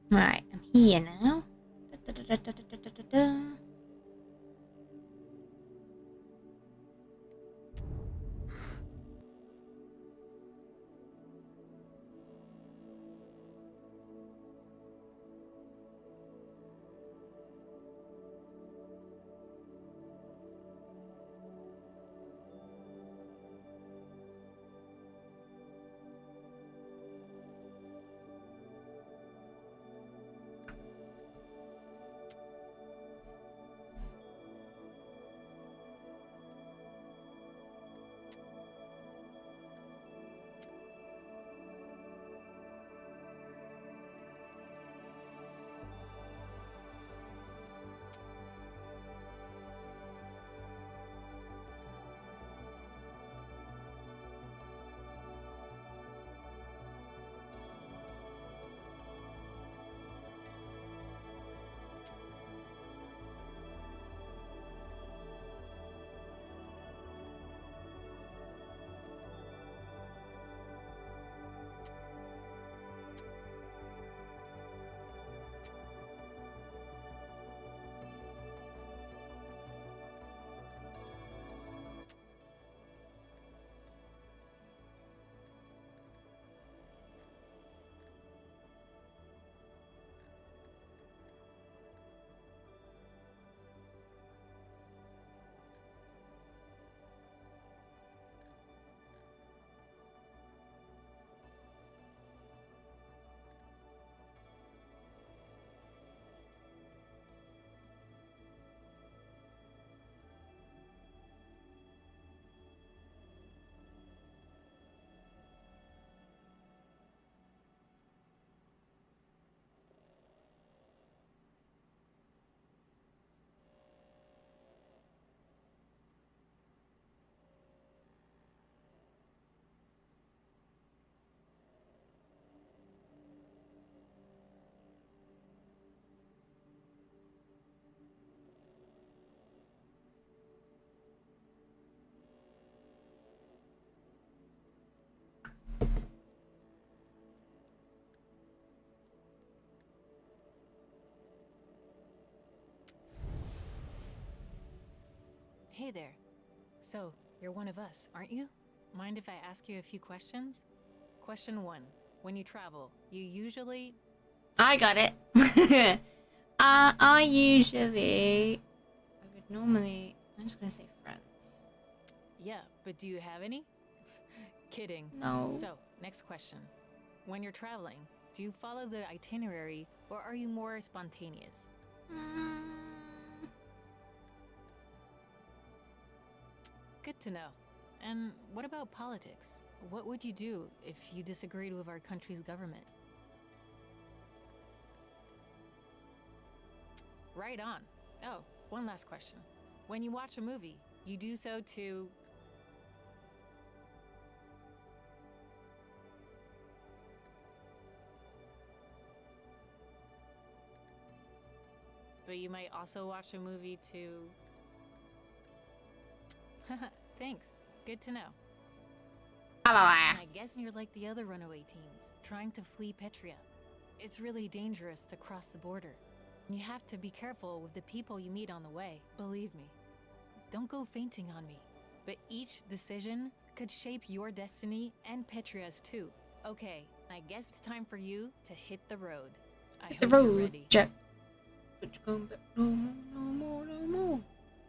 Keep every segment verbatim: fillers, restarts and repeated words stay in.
Right, I'm here now. Da, da, da, da, da, da, da, da. Hey there. So, you're one of us, aren't you? Mind if I ask you a few questions? Question one. When you travel, you usually... I got it. uh, I usually... I would normally... I'm just gonna say friends. Yeah, but do you have any? Kidding. No. So, next question. When you're traveling, do you follow the itinerary or are you more spontaneous? Mm. Good to know. And what about politics? What would you do if you disagreed with our country's government? Right on. Oh, one last question. When you watch a movie, you do so to... But you might also watch a movie to... Thanks. Good to know. I guess you're like the other runaway teens, trying to flee Petria. It's really dangerous to cross the border. You have to be careful with the people you meet on the way, believe me. Don't go fainting on me. But each decision could shape your destiny and Petria's too. Okay, I guess it's time for you to hit the road. I Hit the hope you're road, ready. Jack. But you come back no more, no more, no more.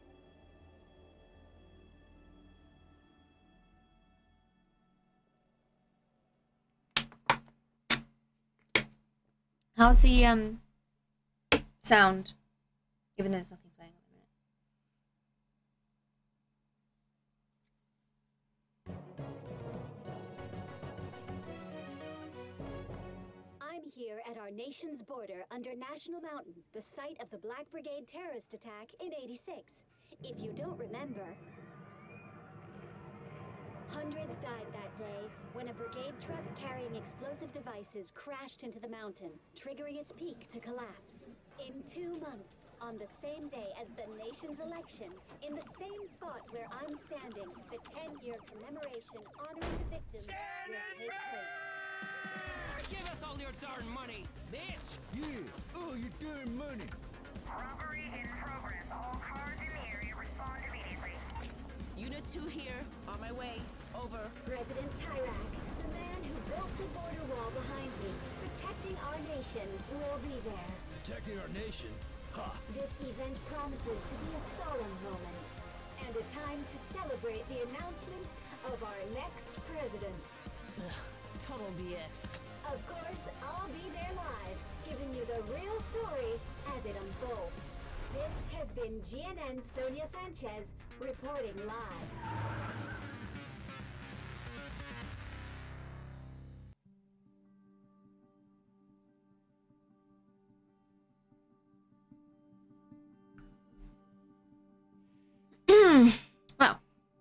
How's the um sound? Even though there's nothing playing at the minute. I'm here at our nation's border under National Mountain, the site of the Black Brigade terrorist attack in eighty-six. If you don't remember, hundreds died that day when a brigade truck carrying explosive devices crashed into the mountain, triggering its peak to collapse. In two months, on the same day as the nation's election, in the same spot where I'm standing, the ten-year commemoration honoring the victims will take place. Give us all your darn money, bitch! Yeah, all your darn money. Robbery in progress. All cars in the area respond immediately. Unit two here. On my way. Over. President Tyrak, the man who built the border wall behind me, protecting our nation, will be there. Protecting our nation? Ha! This event promises to be a solemn moment, and a time to celebrate the announcement of our next president. Ugh, total B S. Of course, I'll be there live, giving you the real story as it unfolds. This has been G N N's Sonia Sanchez reporting live. Well.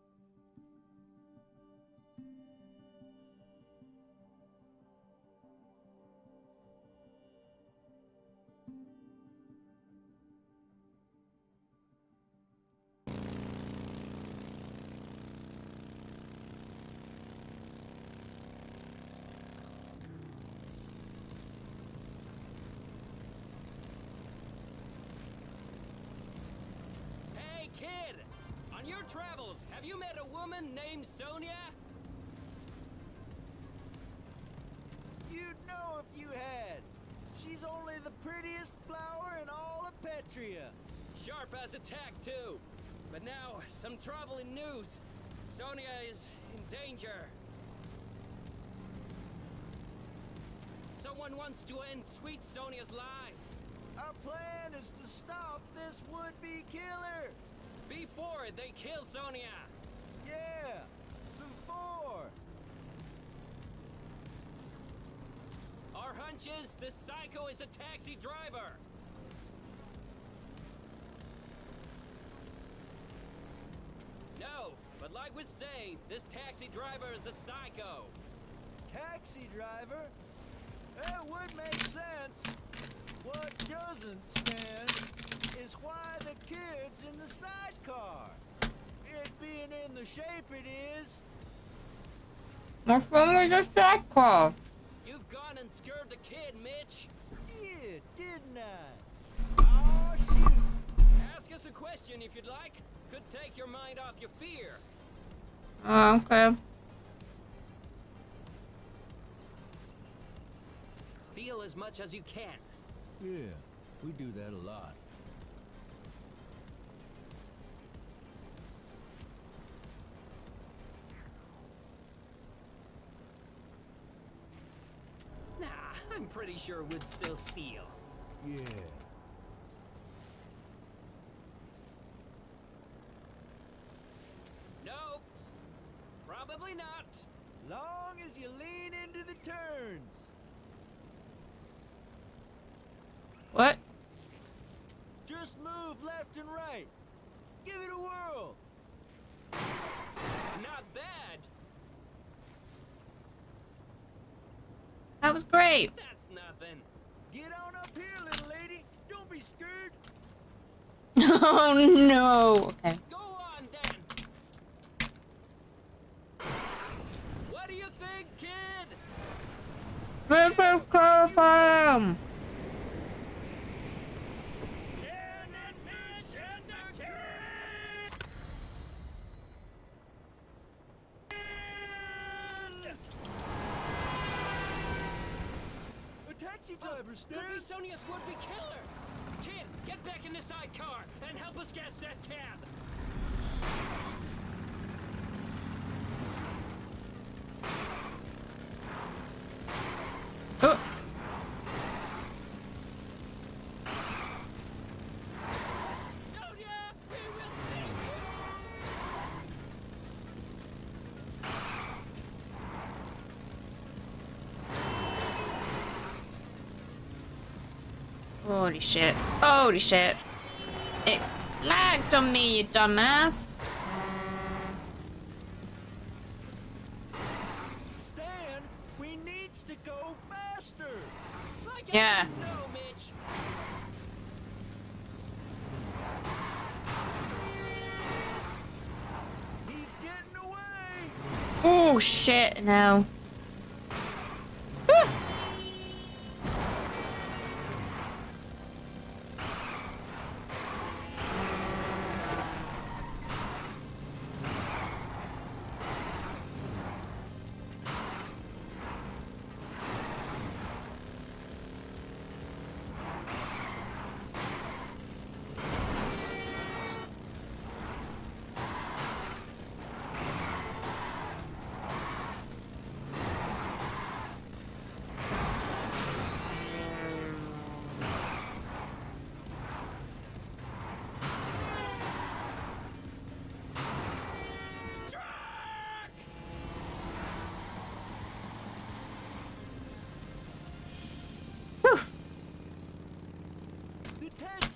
Hey, kid! On your travels, have you met a woman named Sonia? You'd know if you had. She's only the prettiest flower in all of Petria. Sharp as a tack, too. But now, some troubling news. Sonia is in danger. Someone wants to end sweet Sonia's life. Our plan is to stop this would-be killer. Before they kill Sonia. Yeah, before. Our hunch is the psycho is a taxi driver. No, but like we say, this taxi driver is a psycho. Taxi driver? That would make sense. What doesn't stand is why the kid's in the sidecar. It being in the shape it is. My family's a sidecar. You've gone and scared the kid, Mitch. Yeah, didn't I? Oh, shoot. Ask us a question if you'd like. Could take your mind off your fear. Oh, okay. Steal as much as you can. Yeah, we do that a lot. Nah, I'm pretty sure we'd still steal. Yeah. Nope. Probably not. Long as you lean into the turns. What? Just move left and right. Give it a whirl. Not bad. That was great. That's nothing. Get on up here, little lady. Don't be scared. Oh no. Okay. Go on then. What do you think, kid? This is terrifying. Taxi driver, Could be Sonia's would-be killer. Kid, get back in the sidecar and help us catch that cab. Oh. Sonia, we will save Holy shit. Holy shit. It lagged on me, you dumbass. Stan, we needs to go faster. Like Yeah. No, Mitch. He's getting away. Oh shit, no. Ah.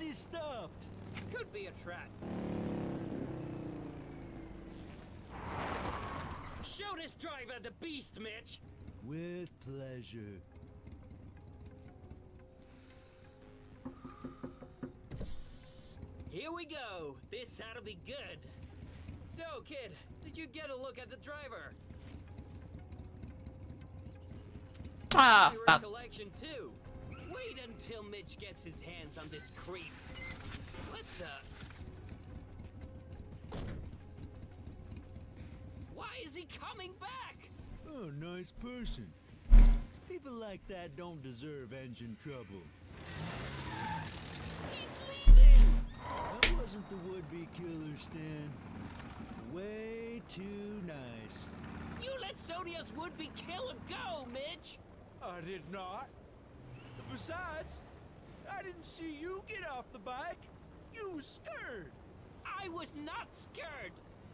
you stopped? Could be a trap. Show this driver the beast, Mitch. With pleasure. Here we go. This ought to be good. So, kid, did you get a look at the driver? Ah, Your fuck. recollection too. Wait until Mitch gets his hands on this creep. What the? Why is he coming back? Oh, nice person. People like that don't deserve engine trouble. He's leaving! That wasn't the would-be killer, Stan. Way too nice. You let Sonia's would-be killer go, Mitch! I did not. Besides, I didn't see you get off the bike. You was scared. I was not scared!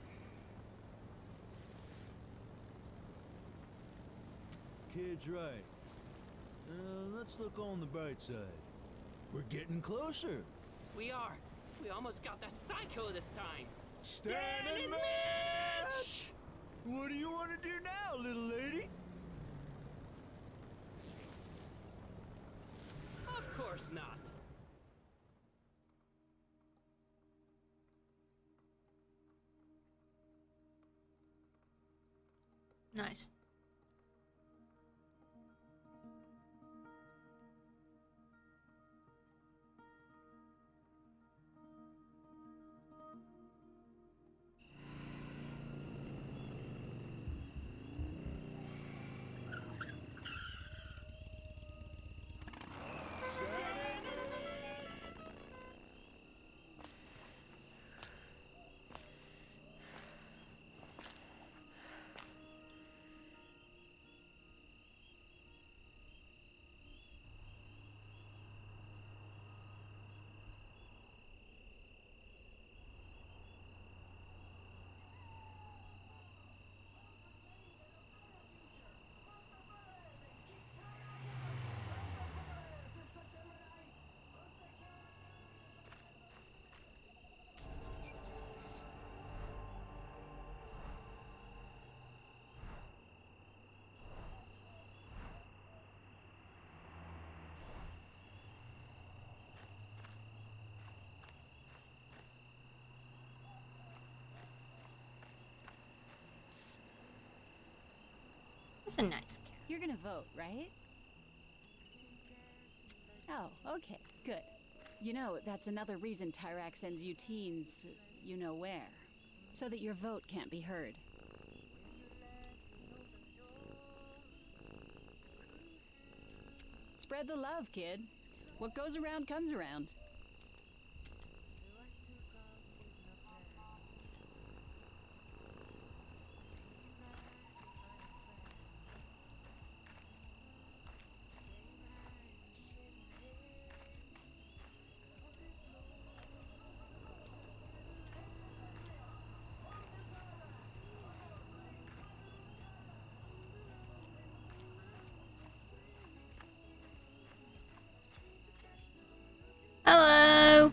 Kid's right. Uh, let's look on the bright side. We're getting closer. We are. We almost got that psycho this time. Stan and Mitch! What do you want to do now, little lady? Of course not. Nice. That's a nice cat. You're gonna vote, right? Oh, okay, good. You know, that's another reason Tyrak sends you teens, you know where. So that your vote can't be heard. Spread the love, kid. What goes around comes around. Hello.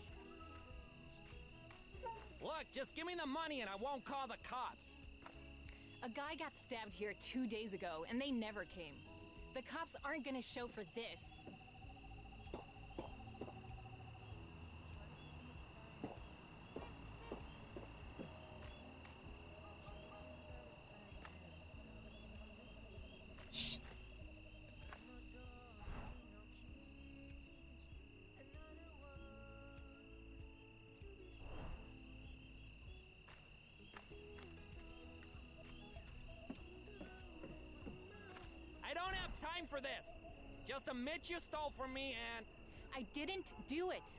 Look, just give me the money and I won't call the cops. A guy got stabbed here two days ago, and they never came. The cops aren't gonna show for this. I don't have time for this. Just admit you stole from me and... I didn't do it.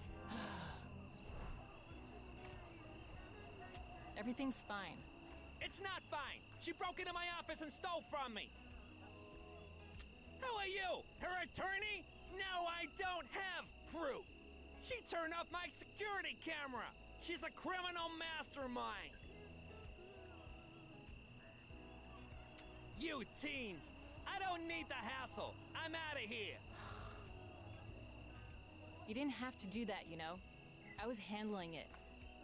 Everything's fine. It's not fine. She broke into my office and stole from me. Who are you? Her attorney? No, I don't have proof. She turned off my security camera. She's a criminal mastermind. You teens, I don't need the hassle. I'm out of here. You didn't have to do that, you know? I was handling it.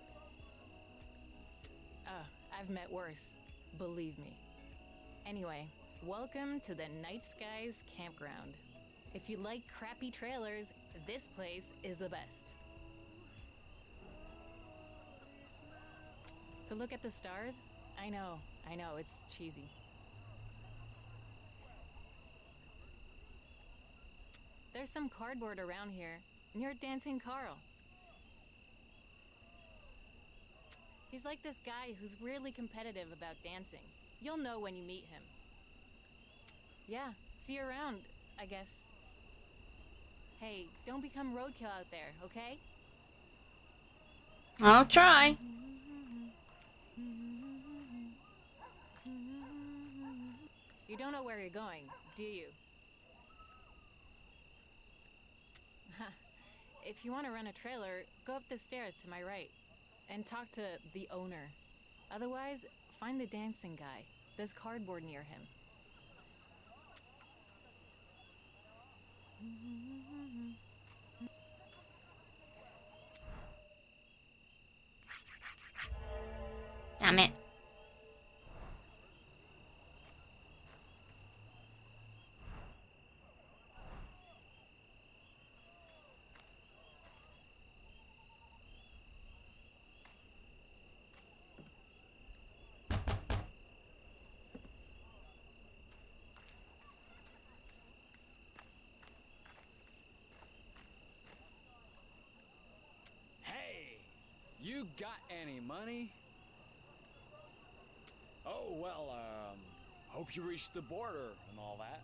Oh, I've met worse. Believe me. Anyway, welcome to the Night Skies Campground. If you like crappy trailers, this place is the best. To look at the stars? I know, I know, it's cheesy. There's some cardboard around here, near Dancing Carl. He's like this guy who's weirdly competitive about dancing. You'll know when you meet him. Yeah, see you around, I guess. Hey, don't become roadkill out there, okay? I'll try. You don't know where you're going, do you? If you want to rent a trailer, go up the stairs to my right and talk to the owner. Otherwise, find the dancing guy. There's cardboard near him. Damn it. You got any money? Oh, well, um, hope you reached the border and all that.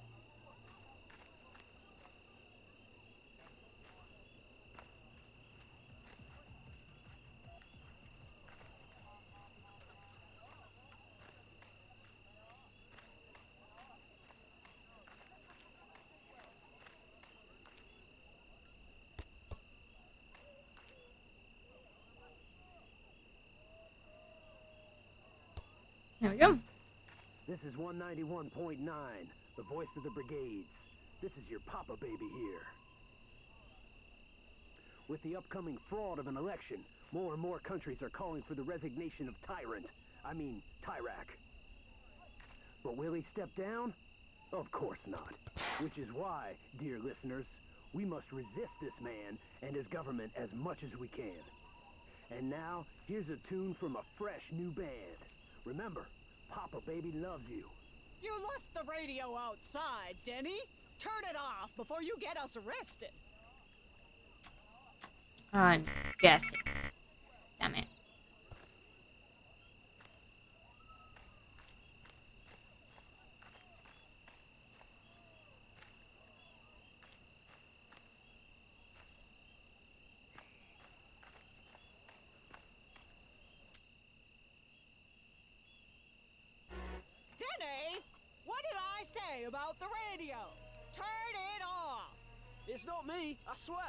There we go. This is one ninety-one point nine, the voice of the brigades. This is your Papa baby here. With the upcoming fraud of an election, more and more countries are calling for the resignation of Tyrant. I mean, Tyrak. But will he step down? Of course not. Which is why, dear listeners, we must resist this man and his government as much as we can. And now, here's a tune from a fresh new band. Remember, Papa baby loves you. You left the radio outside, Denny. Turn it off before you get us arrested. I'm guessing. Damn it. Denny, what did I say about the radio? Turn it off. It's not me, I swear.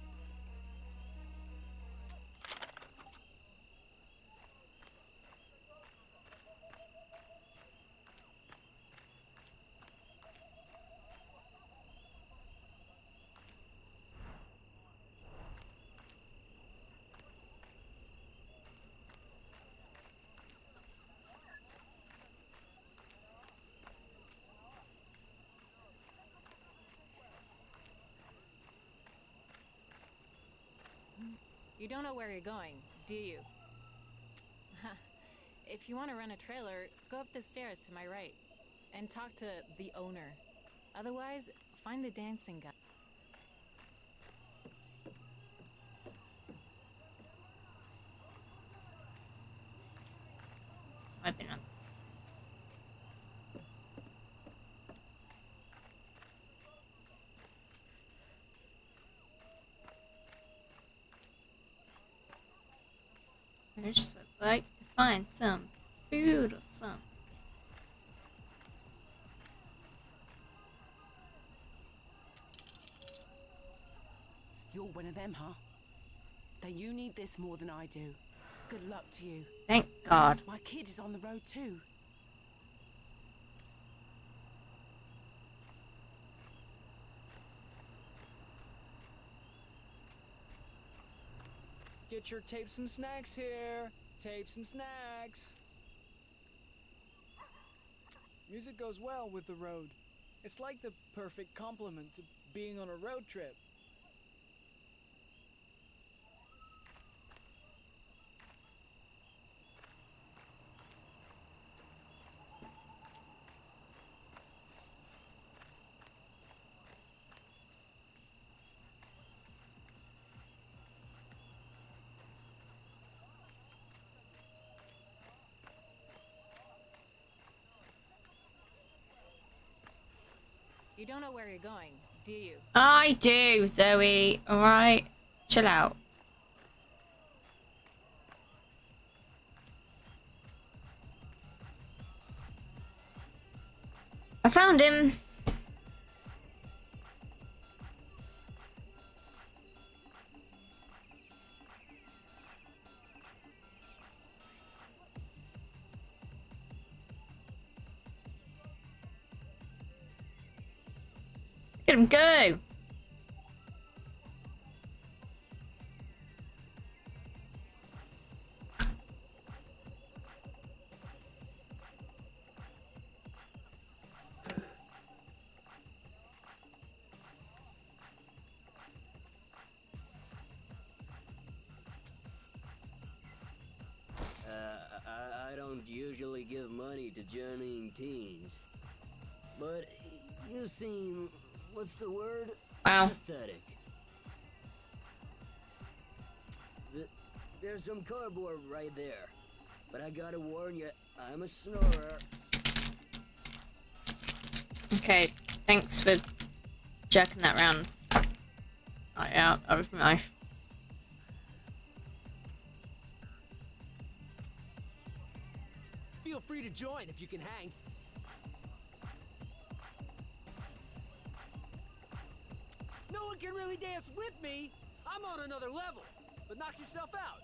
You don't know where you're going, do you? If you want to rent a trailer, go up the stairs to my right and talk to the owner. Otherwise, find the dancing guy. Open up. I just would like to find some food or something. You're one of them, huh? Then you need this more than I do. Good luck to you. Thank God. My kid is on the road too. Get your tapes and snacks here. Tapes and snacks. Music goes well with the road. It's like the perfect complement to being on a road trip. You don't know where you're going, do you? I do, Zoe. Alright. Chill out. I found him. Look at him go. Uh, I, I don't usually give money to journeying teens, but you seem, what's the word? Wow. Pathetic. Th there's some cardboard right there, but I gotta warn you, I'm a snorer. Okay, thanks for jerking that round. Right out of my knife. Feel free to join if you can hang. No one can really dance with me. I'm on another level. But knock yourself out.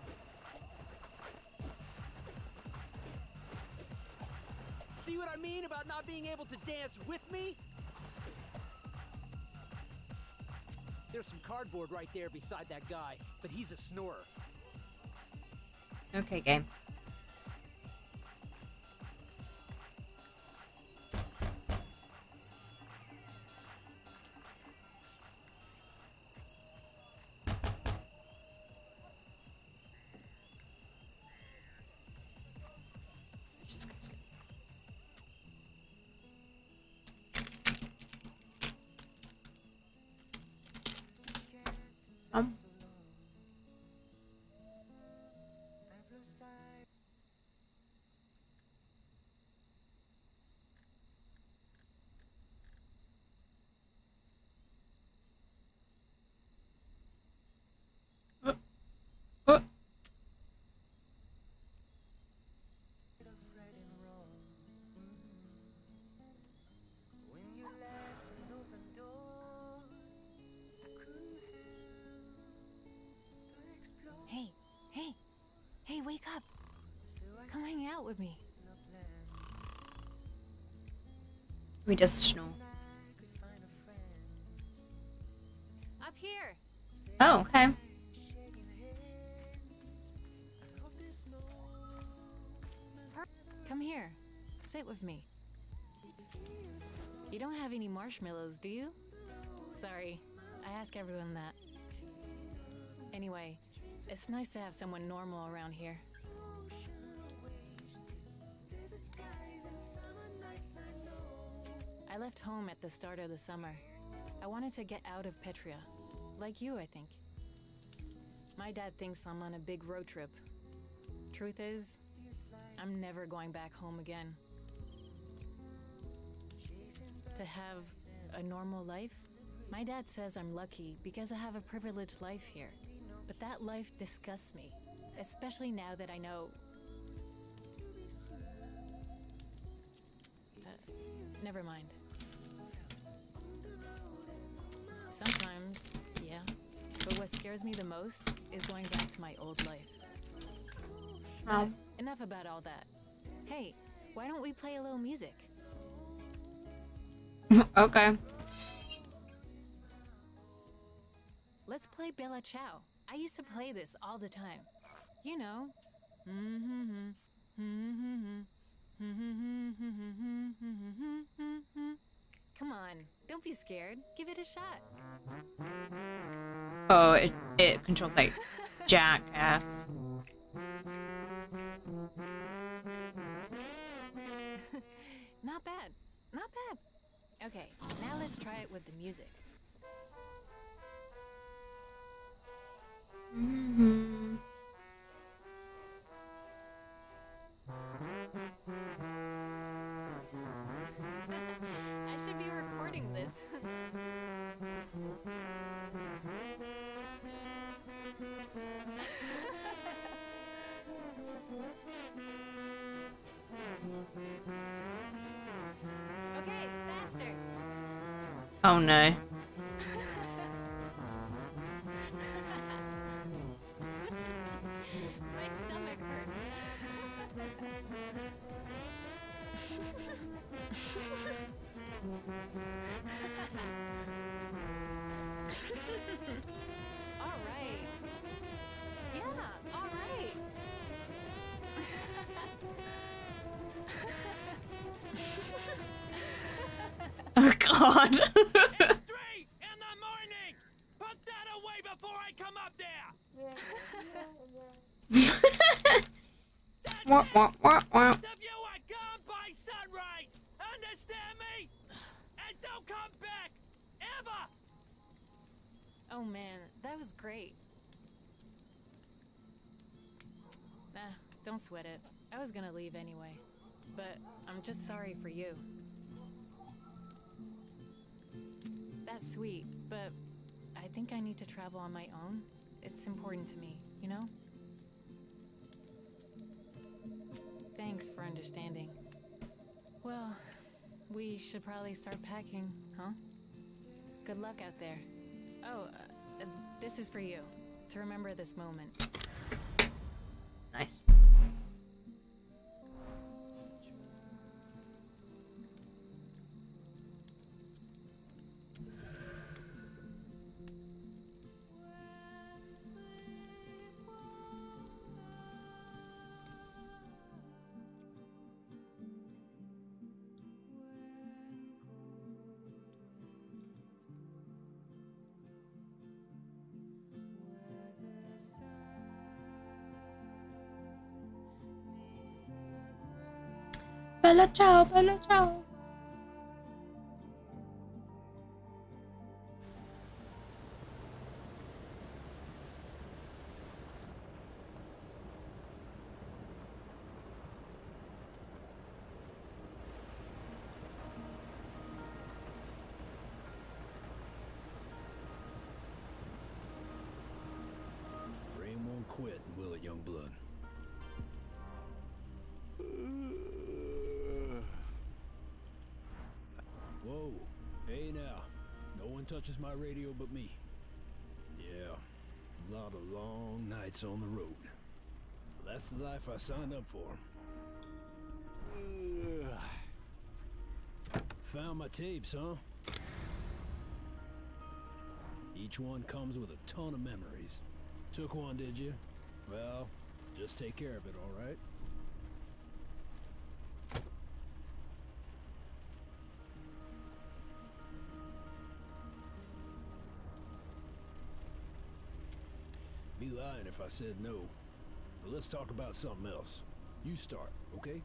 See what I mean about not being able to dance with me? There's some cardboard right there beside that guy, but he's a snorer. Okay, game. Um. Uh. Uh. Hey, hey, hey, wake up. Come hang out with me. We just snore. Up here. Oh, okay. Come here. Sit with me. You don't have any marshmallows, do you? Sorry, I ask everyone that. Anyway, it's nice to have someone normal around here. I left home at the start of the summer. I wanted to get out of Petria. Like you, I think. My dad thinks I'm on a big road trip. Truth is, I'm never going back home again. To have a normal life? My dad says I'm lucky because I have a privileged life here. But that life disgusts me, especially now that I know... Uh, never mind. Sometimes, yeah. But what scares me the most is going back to my old life. Oh. But enough about all that. Hey, why don't we play a little music? Okay. Let's play Bella Ciao. I used to play this all the time. You know. Come on, don't be scared. Give it a shot. Oh, it, it controls like Jackass. Not bad. Not bad. Okay, now let's try it with the music. Mm-hmm. I should be recording this. Okay, faster. Oh no. My stomach hurts. All right. Yeah, all right. Oh god. Three in the morning. Put that away before I come up there. Wah, wah, wah, wah. The viewer gone by sunrise. Understand me? And don't come back ever. Oh man, that was great. Nah, don't sweat it. I was gonna leave anyway. But I'm just sorry for you. That's sweet, but I think I need to travel on my own. It's important to me, you know? Thanks for understanding. Well, we should probably start packing, huh? Good luck out there. Oh, uh, this is for you, to remember this moment. Nice. Bella ciao, bella ciao. Rain won't quit, will it, young blood? Whoa, hey now. No one touches my radio but me. Yeah, a lot of long nights on the road. That's the life I signed up for. Found my tapes, huh? Each one comes with a ton of memories. Took one, did you? Well, just take care of it, all right? Be lying if I said no. But let's talk about something else. You start, okay?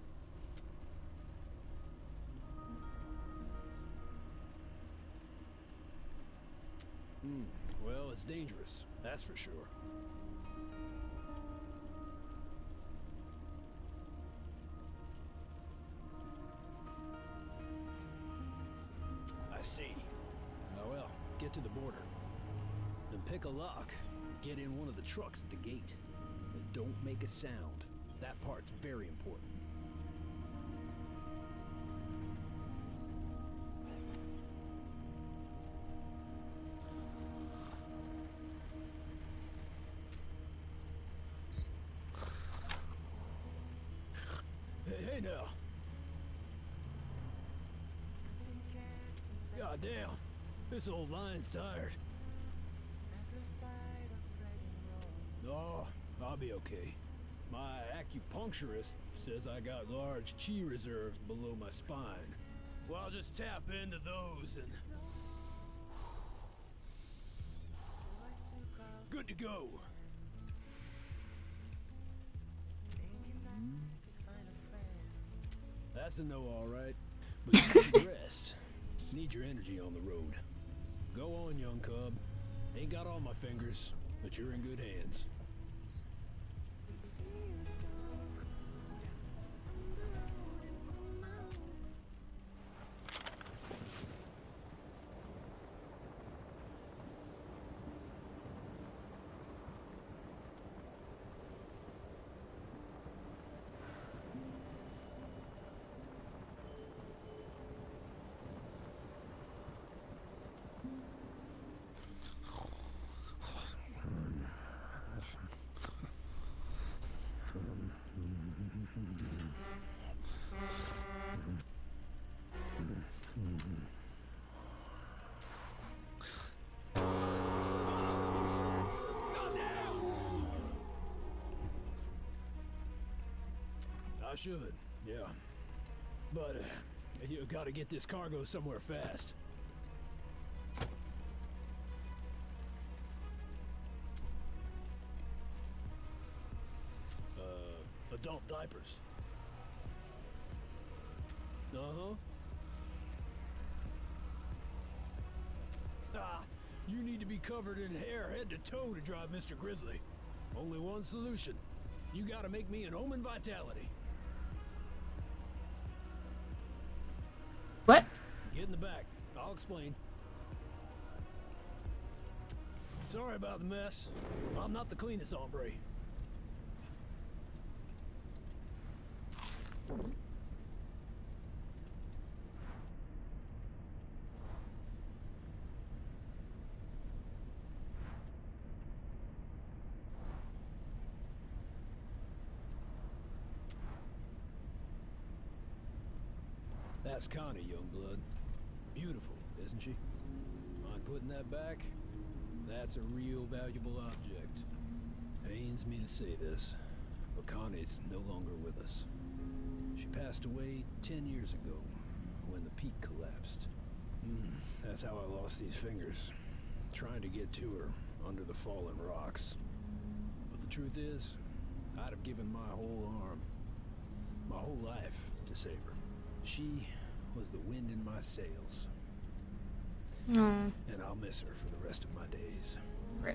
Hmm, well, it's dangerous, that's for sure. I see. Oh well, get to the border. Then pick a lock. Get in one of the trucks at the gate. And don't make a sound. That part's very important. Hey, hey now. God damn. This old line's tired. Oh, I'll be okay. My acupuncturist says I got large chi reserves below my spine. Well, I'll just tap into those and... good to go. That's a no, all right. But you need rest. Need your energy on the road. Go on, young cub. Ain't got all my fingers, but you're in good hands. I should, yeah. But uh, you gotta get this cargo somewhere fast. Uh, adult diapers. Uh-huh. Ah, you need to be covered in hair head to toe to drive Mister Grizzly. Only one solution. You gotta make me an Omen Vitality. What? Get in the back. I'll explain. Sorry about the mess. I'm not the cleanest hombre. That's Connie, Youngblood. Beautiful, isn't she? Mind putting that back? That's a real valuable object. Pains me to say this, but Connie's no longer with us. She passed away ten years ago, when the peak collapsed. Mm, that's how I lost these fingers, trying to get to her under the fallen rocks. But the truth is, I'd have given my whole arm, my whole life to save her. She was the wind in my sails. Mm. And I'll miss her for the rest of my days. Rip.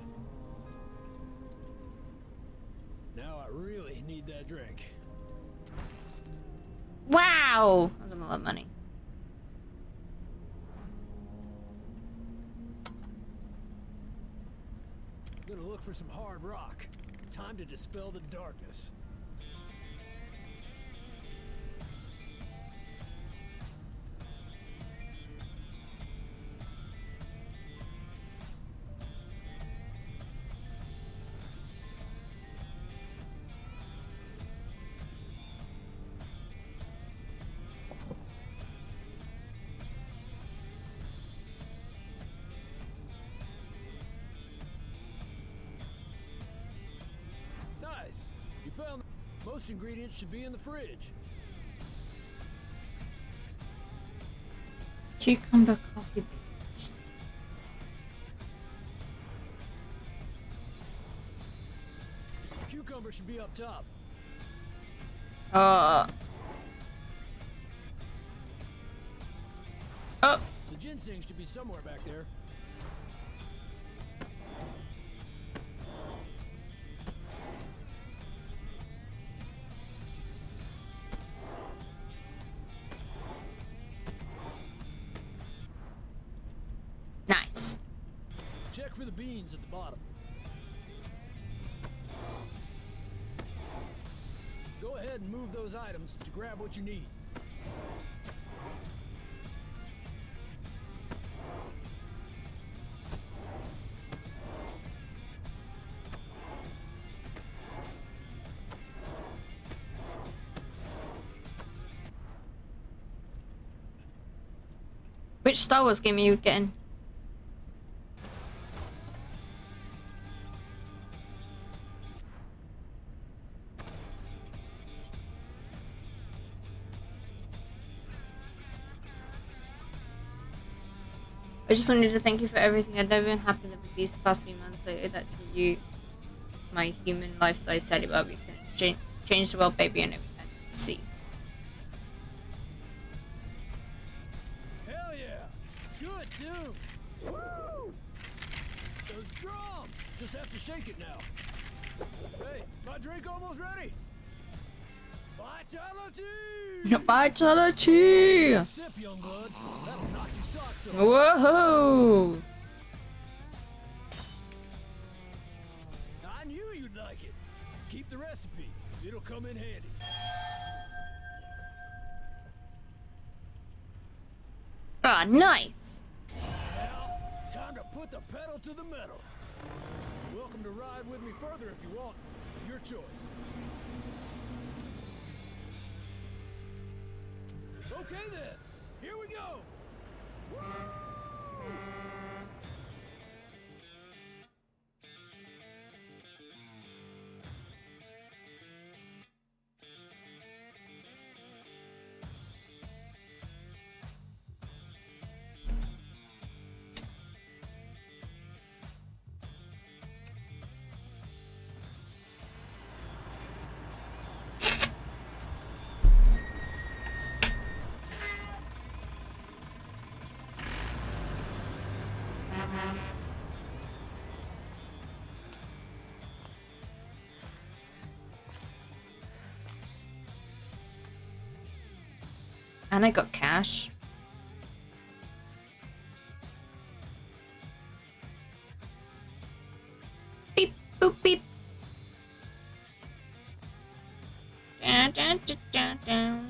Now I really need that drink. Wow! That was a lot of money. Gonna look for some hard rock. Time to dispel the darkness. Found most ingredients should be in the fridge. Cucumber coffee beans. Cucumber should be up top. Uh. Oh. The ginseng should be somewhere back there. Nice. Check for the beans at the bottom. Go ahead and move those items to grab what you need. Which Star Wars game are you getting? I just wanted to thank you for everything. I've never been happy with these past few months. I owe that to you, my human life-size teddy bear. We can exchange, change the world, baby, and everything. See. Hell yeah! Good tune! Woo! Those drums! Just have to shake it now. Hey, my drink almost ready. Vitality! Vitality! Sip, young blood. That'll knock your socks off. Whoa! I knew you'd like it. Keep the recipe. It'll come in handy. Ah, nice. Now, time to put the pedal to the metal. Welcome to ride with me further if you want. Your choice. Okay then, here we go! Woo! And I got cash. Beep, boop, beep. Dun, dun, dun, dun, dun.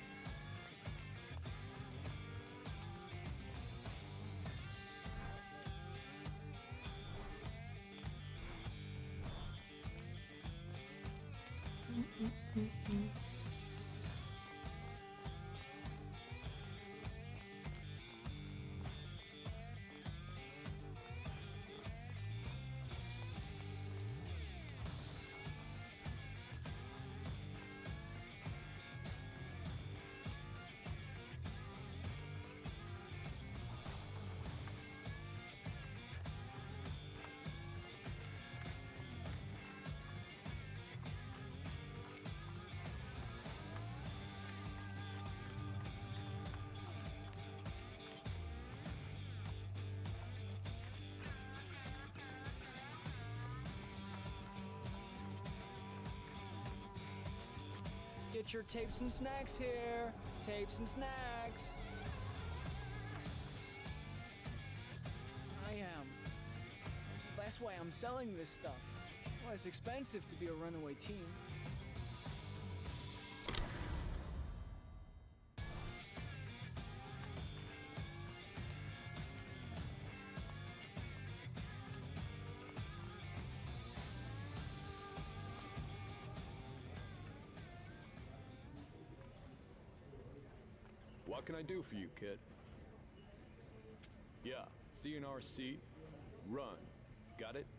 Get your tapes and snacks here. Tapes and snacks. I am. That's why I'm selling this stuff. Well, it's expensive to be a runaway teen. What can I do for you, kid? Yeah, C N R C, run. Got it?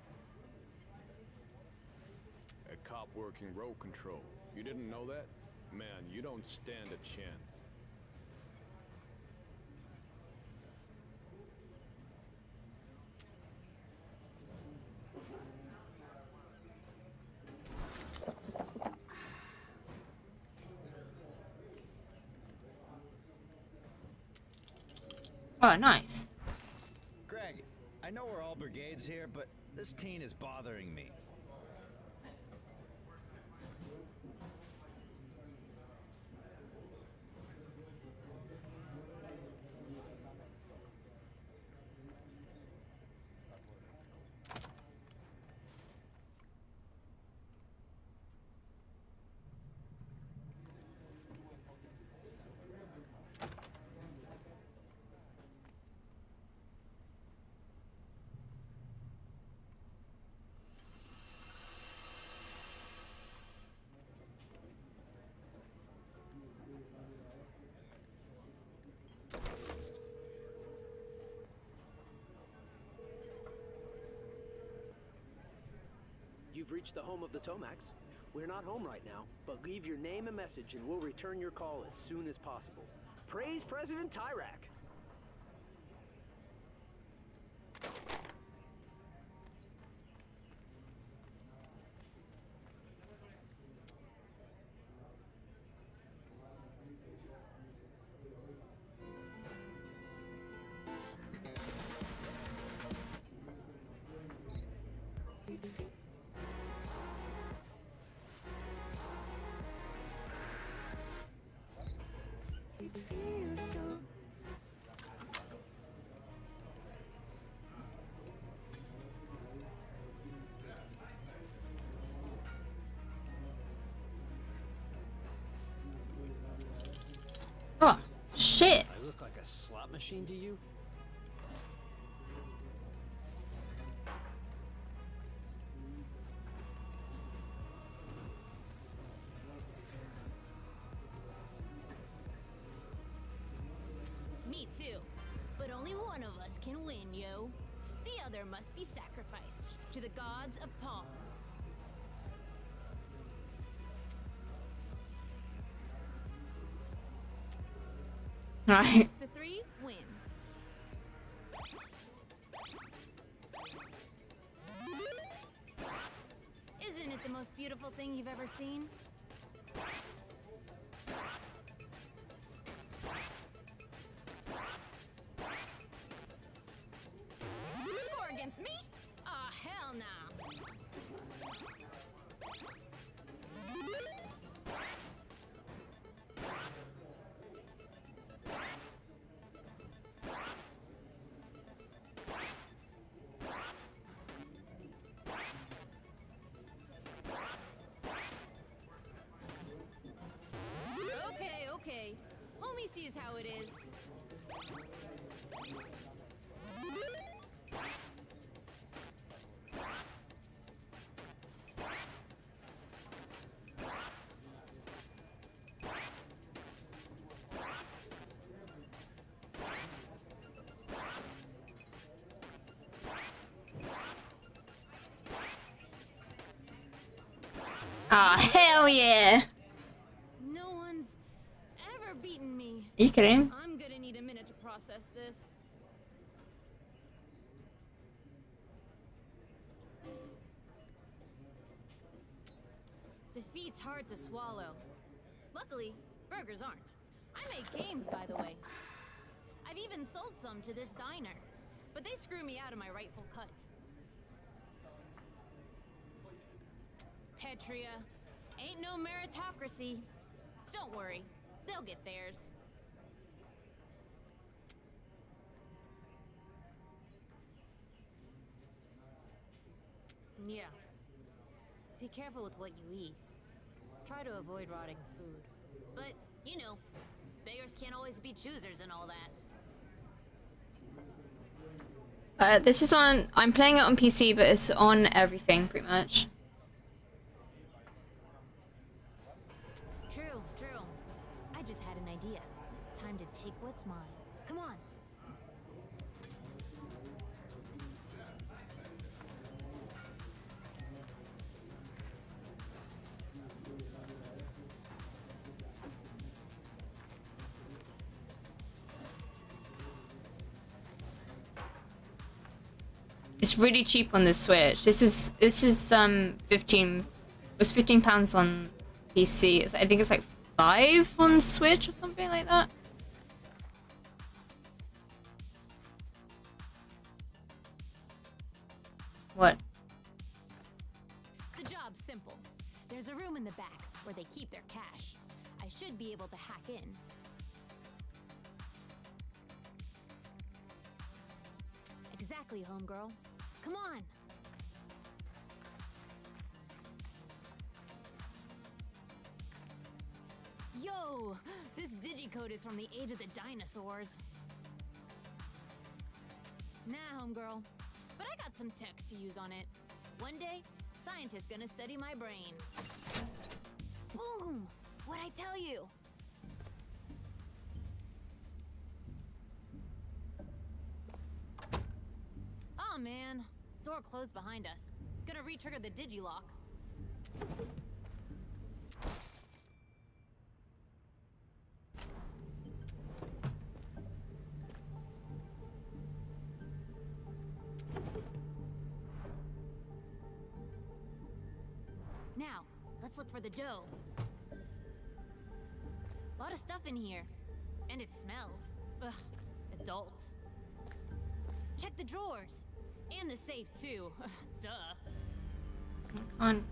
A cop working road control. You didn't know that? Man, you don't stand a chance. Oh, nice. Greg, I know we're all brigades here, but this teen is bothering me. You've reached the home of the Tomacs. We're not home right now, but leave your name and message and we'll return your call as soon as possible. Praise President Tyrak! Oh, shit. I look like a slot machine to you? Me too. But only one of us can win, yo. The other must be sacrificed to the gods of Palm. Right. Best to three wins. Isn't it the most beautiful thing you've ever seen? Score against me? Ah, hell nah. Okay, okay. Homie sees how it is. Ah, oh, hell yeah. No one's ever beaten me. Are you kidding? I'm gonna need a minute to process this. Defeat's hard to swallow. Luckily, burgers aren't. I make games, by the way. I've even sold some to this diner, but they screw me out of my rightful cut. Petria, ain't no meritocracy. Don't worry, they'll get theirs. Yeah. Be careful with what you eat. Try to avoid rotting food. But, you know, beggars can't always be choosers and all that. Uh, this is on... I'm playing it on P C, but it's on everything, pretty much. True, true. I just had an idea. Time to take what's mine. Come on. It's really cheap on the Switch. This is this is um fifteen. It was fifteen pounds on P C. It's, I think it's like five on Switch or something like that. What? The job's simple. There's a room in the back where they keep their cash. I should be able to hack in. Exactly, homegirl. Come on! Yo! This digicode is from the age of the dinosaurs. Nah, homegirl. But I got some tech to use on it. One day, scientists gonna study my brain. Boom! What'd I tell you? Oh man, door closed behind us. Gonna re-trigger the digilock. let's look for the dough. A lot of stuff in here. And it smells. Ugh, adults. Check the drawers. And the safe, too. Duh. On.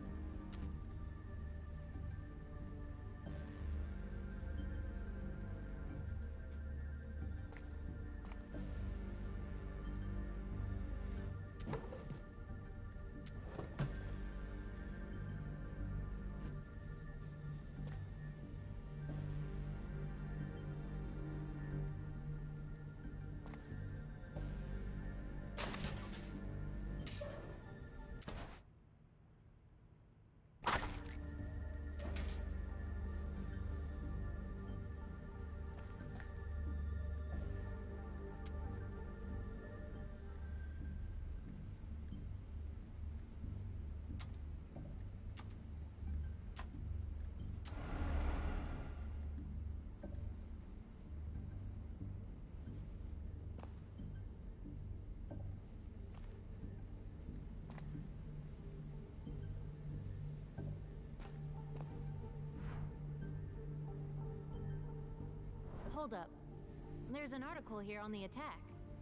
Hold up. There's an article here on the attack.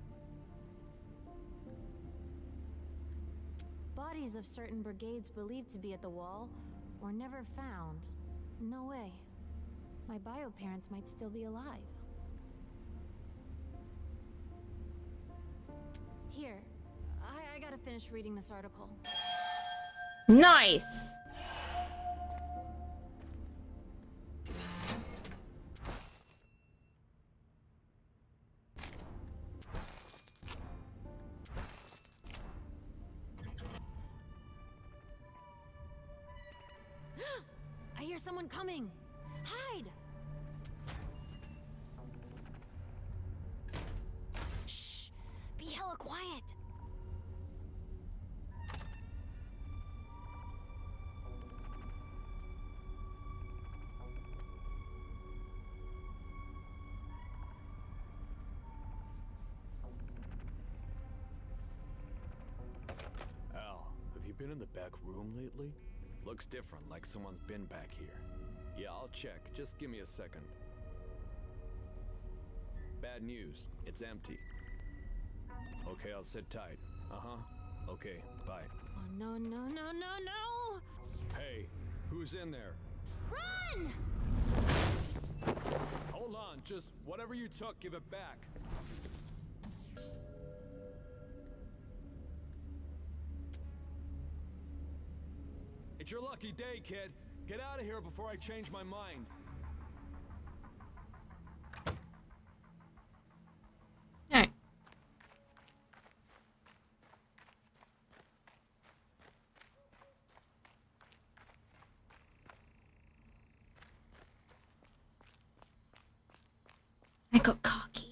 Bodies of certain brigades believed to be at the wall were never found. No way. My bio parents might still be alive. Here, I, I gotta finish reading this article. Nice! I hear someone coming! Hide! Shh! Be hella quiet! Al, have you been in the back room lately? Looks different, like someone's been back here. Yeah, I'll check. Just give me a second. Bad news. It's empty. Okay, I'll sit tight. Uh-huh. Okay, bye. Oh, no, no, no, no, no! Hey, who's in there? Run! Hold on, just whatever you took, give it back. It's your lucky day, kid. Get out of here before I change my mind. No. I got car keys.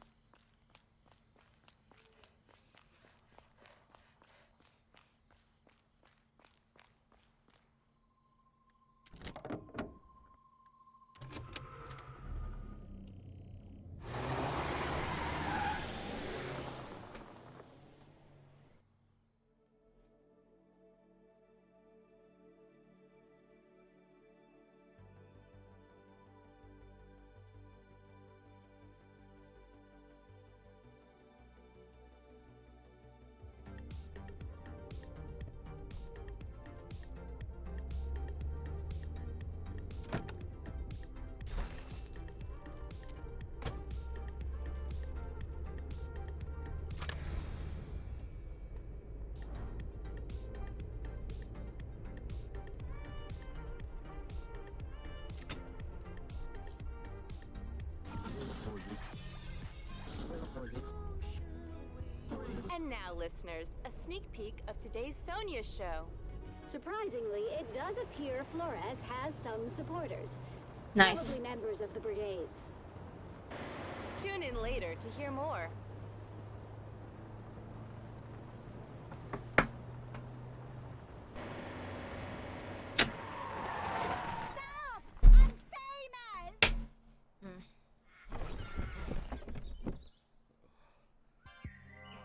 And now, listeners, a sneak peek of today's Sonya show. Surprisingly, it does appear Flores has some supporters. Nice. Probably members of the brigades. Tune in later to hear more. Stop! I'm famous!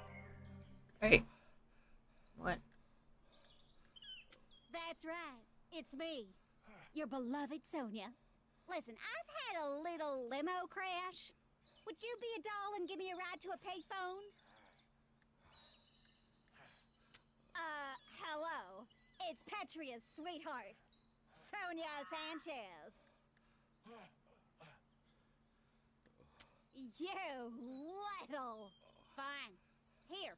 Right. What? That's right. it's me, your beloved Sonia. Listen, I've had a little limo crash. Would you be a doll and give me a ride to a payphone? Uh, hello. It's Petria's sweetheart, Sonia Sanchez. You little... Fine. Here.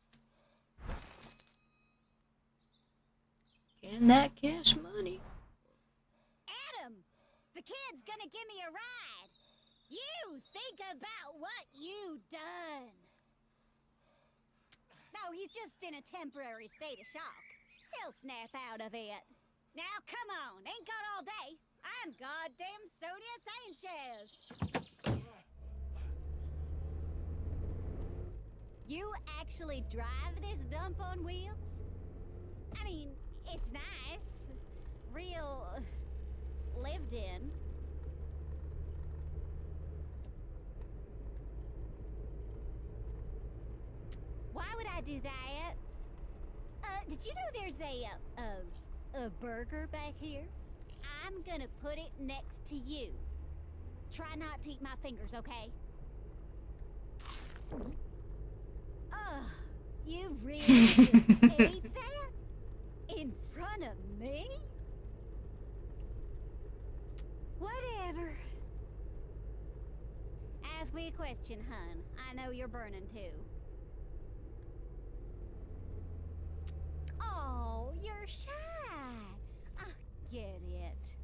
Getting that cash money. Adam! The kid's gonna give me a ride. You think about what you done. No, he's just in a temporary state of shock. He'll snap out of it. Now, come on. Ain't got all day. I'm goddamn Sonia Sanchez. You actually drive this dump on wheels? I mean, it's nice. Real... lived in. Why would I do that? Uh, did you know there's a, uh, a, a burger back here? I'm gonna put it next to you. Try not to eat my fingers, okay? Ugh, you really just ate that? In front of me? Whatever. Ask me a question, hun. I know you're burning too. Oh, you're shy. I get it.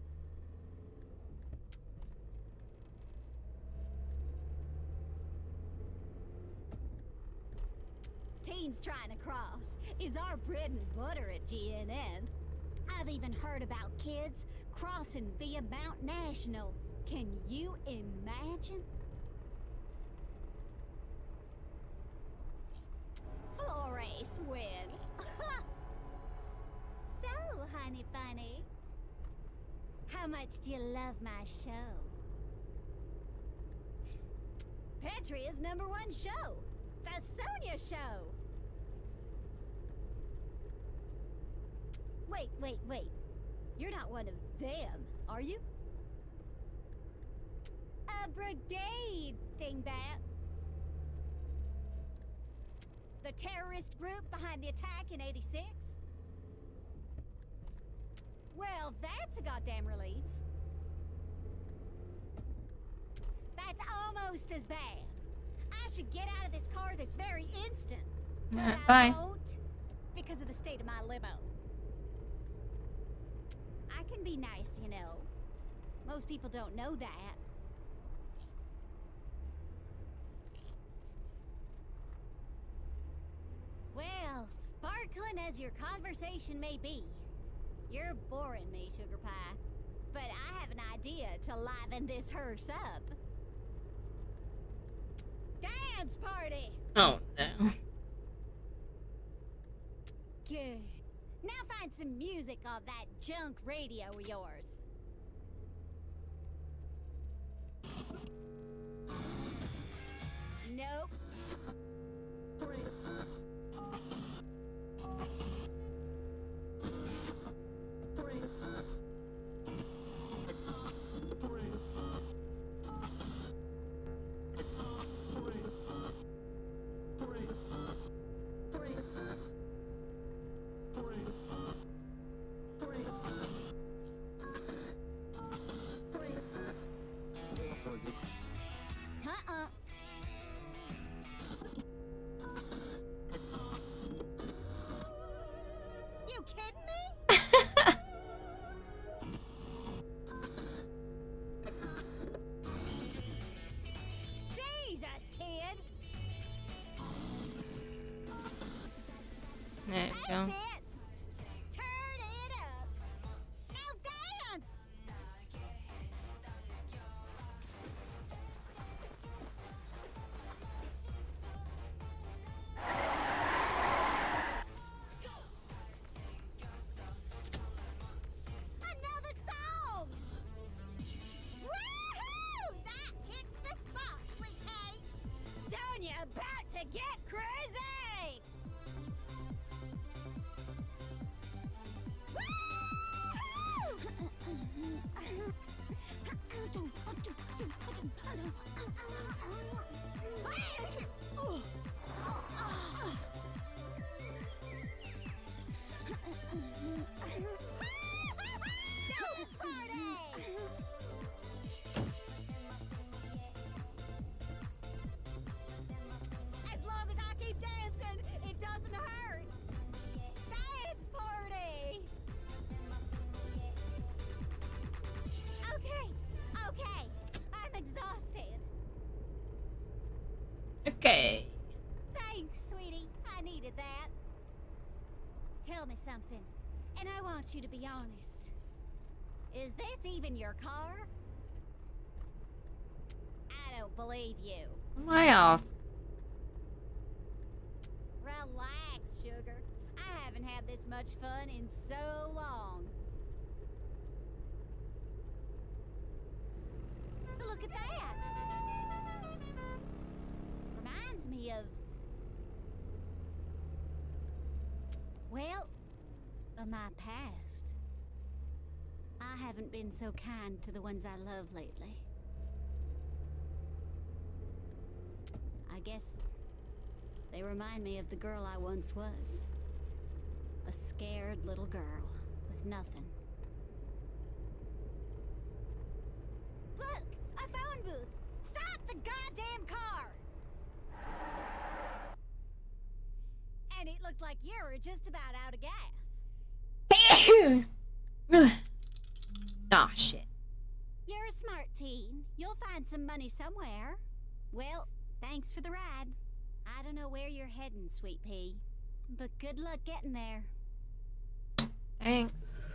Teens trying to cross is our bread and butter at G N N. I've even heard about kids crossing via Mount National. Can you imagine? Flores win. So, honey bunny, how much do you love my show? Petria's number one show, the Sonia Show. Wait, wait, wait. You're not one of them, are you? A brigade, dingbat. The terrorist group behind the attack in eighty-six? Well, that's a goddamn relief. That's almost as bad. I should get out of this car this very instant. But Right, I bye. won't because of the state of my limo. I can be nice, you know. Most people don't know that. Well, sparkling as your conversation may be, you're boring me, Sugar Pie. But I have an idea to liven this hearse up. Dance party! Oh no. Good. Now find some music on that junk radio of yours. Nope. Uh-uh. You kidding me? Jesus, kid. There you That's go. it. Turn it up. Now dance. Another song! Woohoo! That hits the spot, sweet tapes! Sonia about to get crazy! Okay. Thanks, sweetie. I needed that. Tell me something, and I want you to be honest. Is this even your car? I don't believe you. I ask. Relax, sugar. I haven't had this much fun in so long. Look at that! Reminds me of... well, of my past. I haven't been so kind to the ones I love lately. I guess they remind me of the girl I once was. A scared little girl with nothing. Look! A phone booth! Stop the goddamn car! And it looked like you were just about out of gas. Ah, shit. You're a smart teen. You'll find some money somewhere. Well, thanks for the ride. I don't know where you're heading, Sweet Pea, but good luck getting there. Thanks.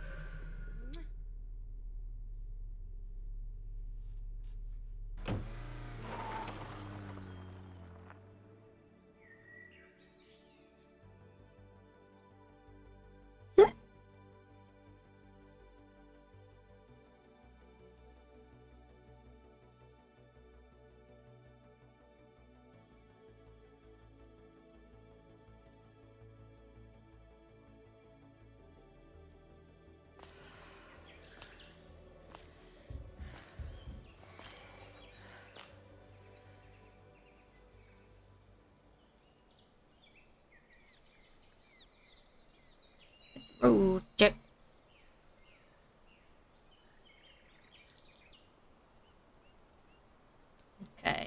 Oh, check. Okay.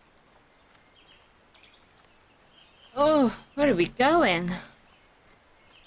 Oh, where are we going?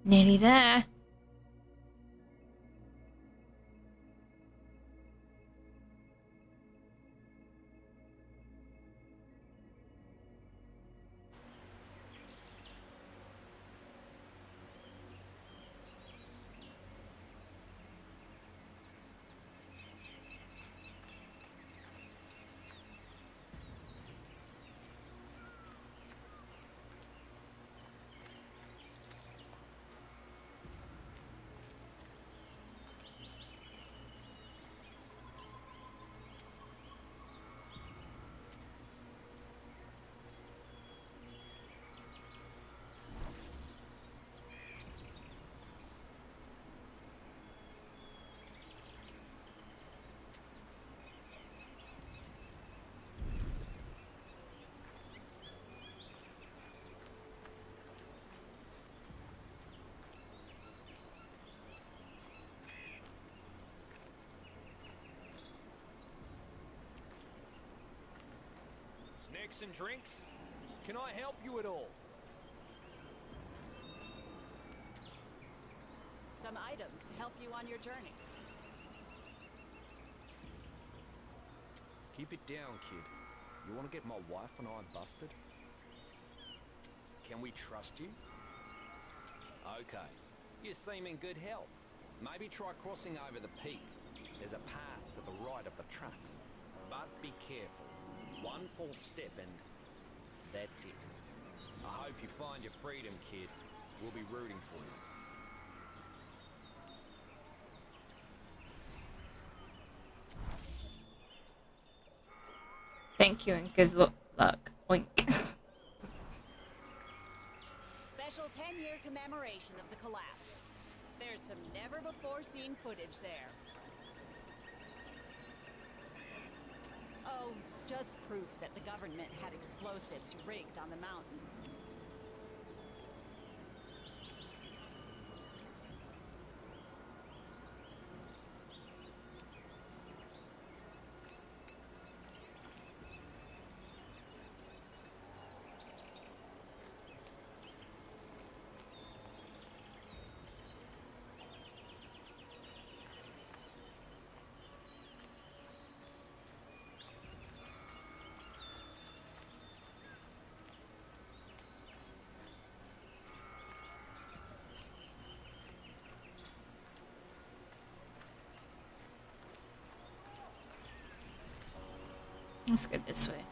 Nearly there. Snacks and drinks? Can I help you at all? Some items to help you on your journey. Keep it down, kid. You want to get my wife and I busted? Can we trust you? Okay. You seem in good health. Maybe try crossing over the peak. There's a path to the right of the tracks. But be careful. One false step and that's it. I hope you find your freedom, kid. We'll be rooting for you. Thank you and good luck. Oink. Special ten-year commemoration of the collapse. There's some never-before-seen footage there. Oh, just proof that the government had explosives rigged on the mountain. Let's go this way.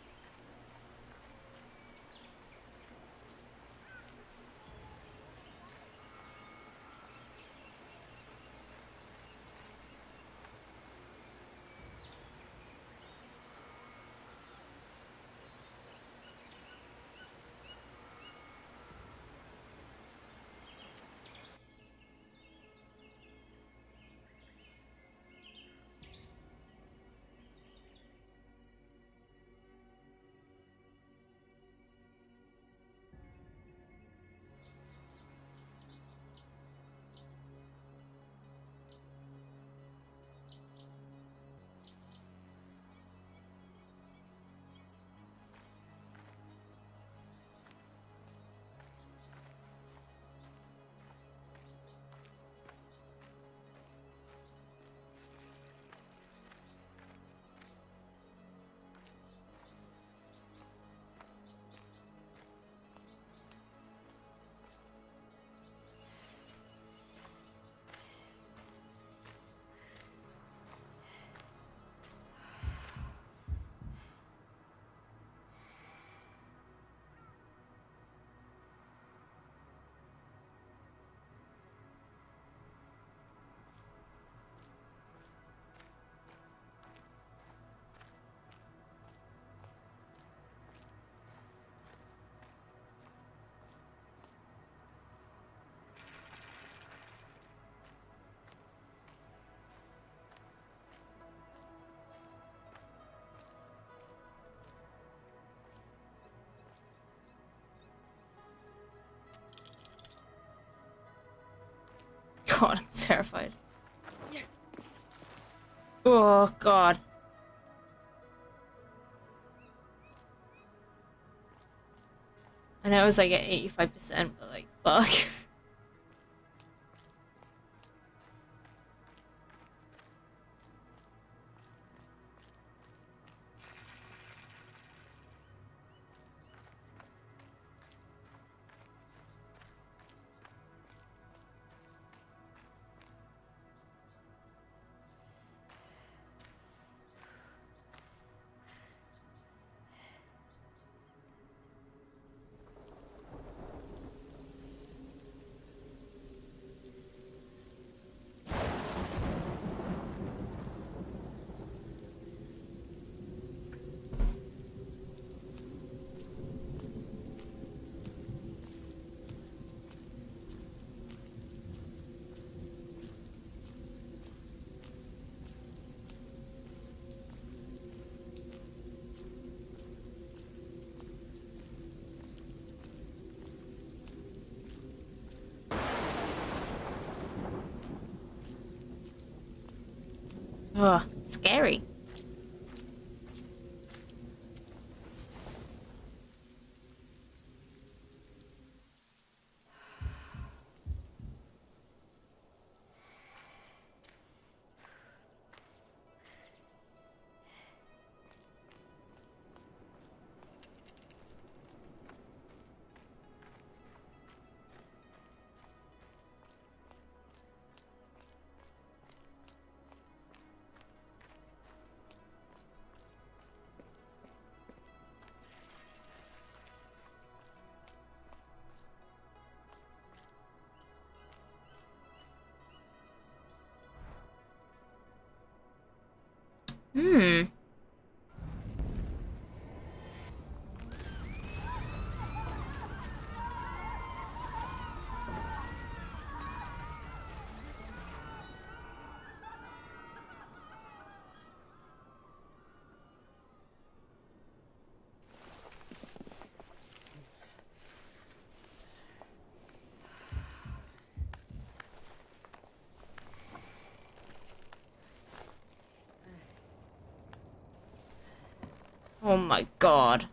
God, I'm terrified. Oh, God. I know it was like at eighty-five percent, but like, fuck. Ugh, scary. Hmm. Oh my god.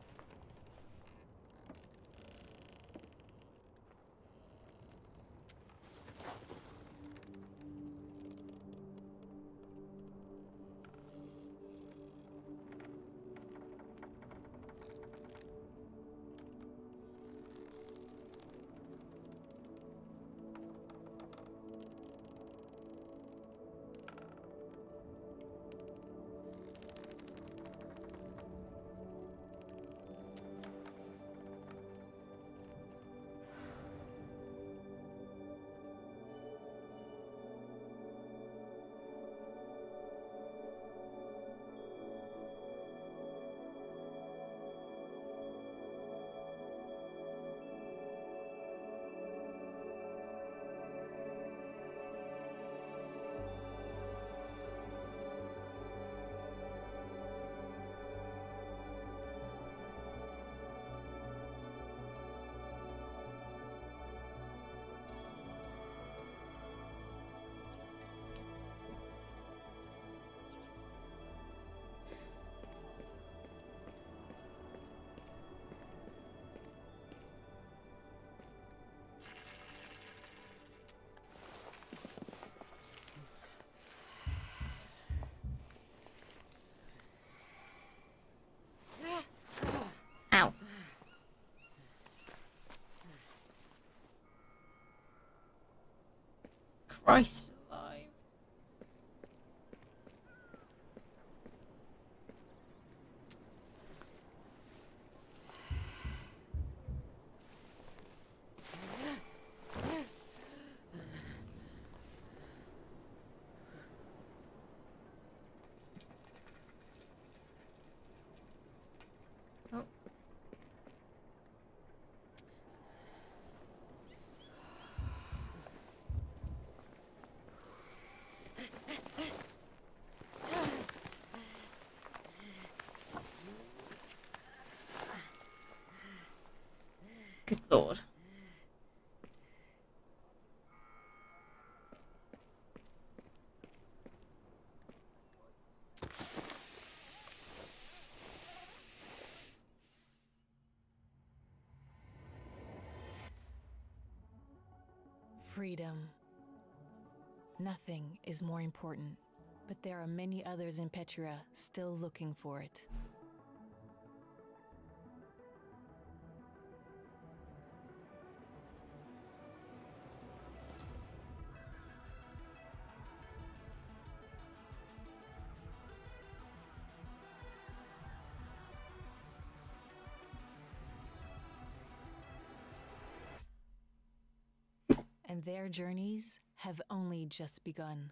Ow. Christ alive. Oh. Good lord. Freedom. Nothing is more important, but there are many others in Petria still looking for it. And their journeys have only just begun.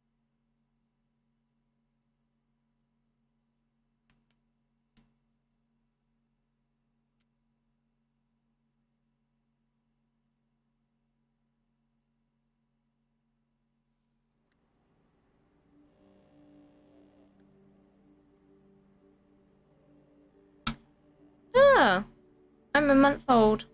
Oh, I'm a month old.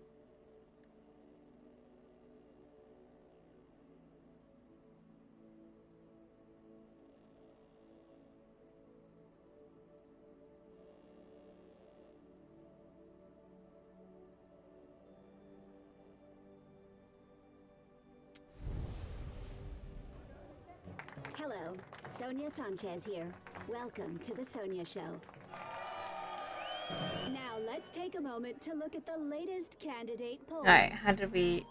Hello, Sonia Sanchez here. Welcome to the Sonia Show. Now let's take a moment to look at the latest candidate polls. Alright, how do we...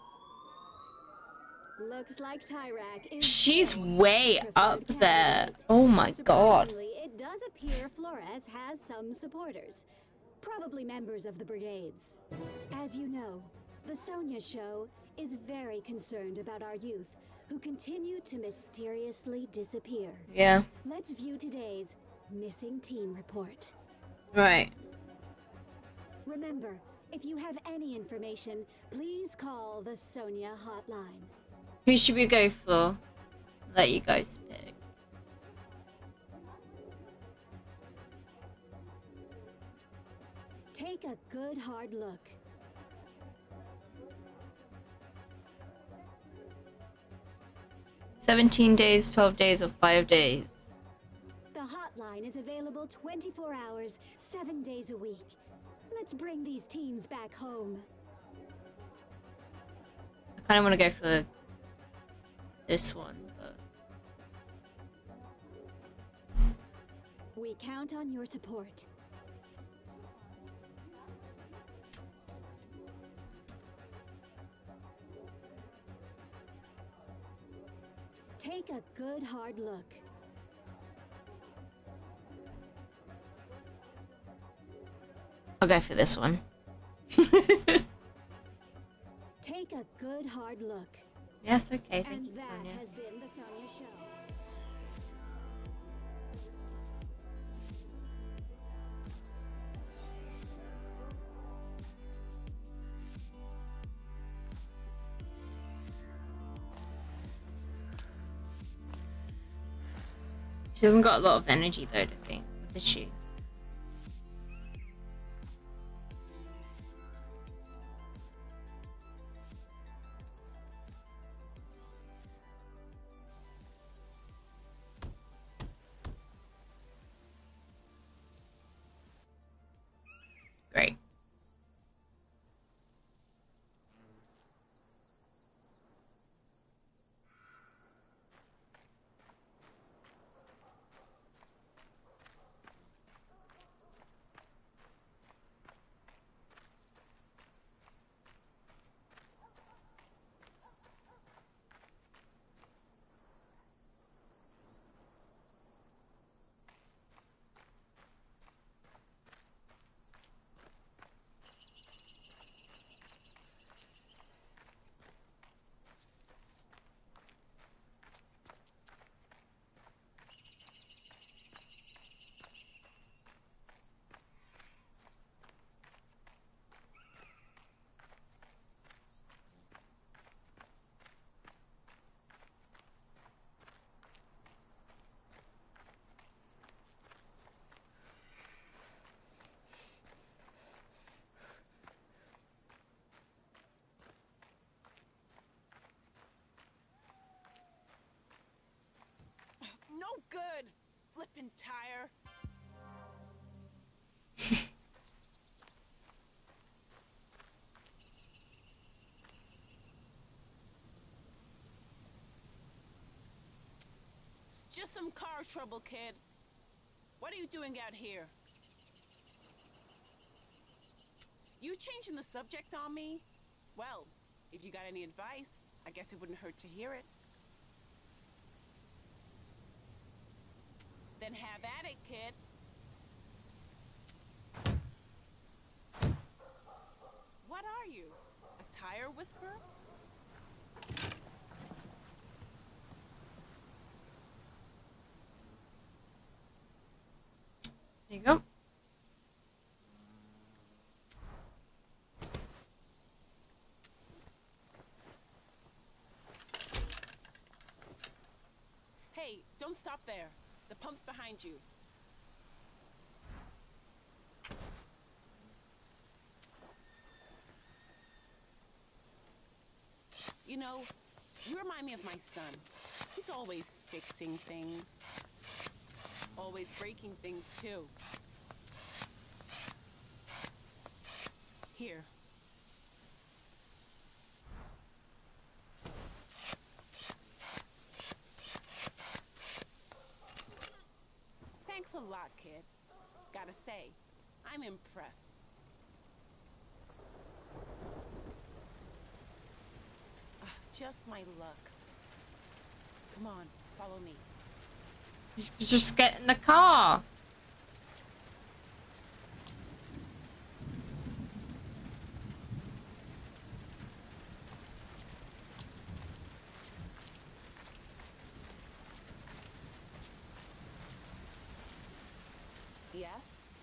Looks like Tyrak is... She's way up there. Oh my god. It does appear Flores has some supporters. Probably members of the brigades. As you know, the Sonia Show is very concerned about our youth who continue to mysteriously disappear. Yeah. Let's view today's missing teen report. Right. Remember, if you have any information, please call the Sonia hotline. Who should we go for? Let you guys pick. Take a good hard look. seventeen days, twelve days, or five days? The hotline is available twenty-four hours, seven days a week. Let's bring these teens back home. I kind of want to go for this one, but... We count on your support. Take a good hard look. I'll go for this one. Take a good hard look. Yes, okay, thank and you, that Sonia. has been the Sonia Show. She hasn't got a lot of energy though, I think, does she? Great. No good! Flippin' tire. Just some car trouble, kid. What are you doing out here? You changing the subject on me? Well, if you got any advice, I guess it wouldn't hurt to hear it. Then have at it, kid. What are you? A tire whisperer? There you go. Hey, don't stop there. The pump's behind you. You know, you remind me of my son. He's always fixing things. Always breaking things, too. Here. Gotta say, I'm impressed. Uh, just my luck. Come on, follow me. Just get in the car. Yes?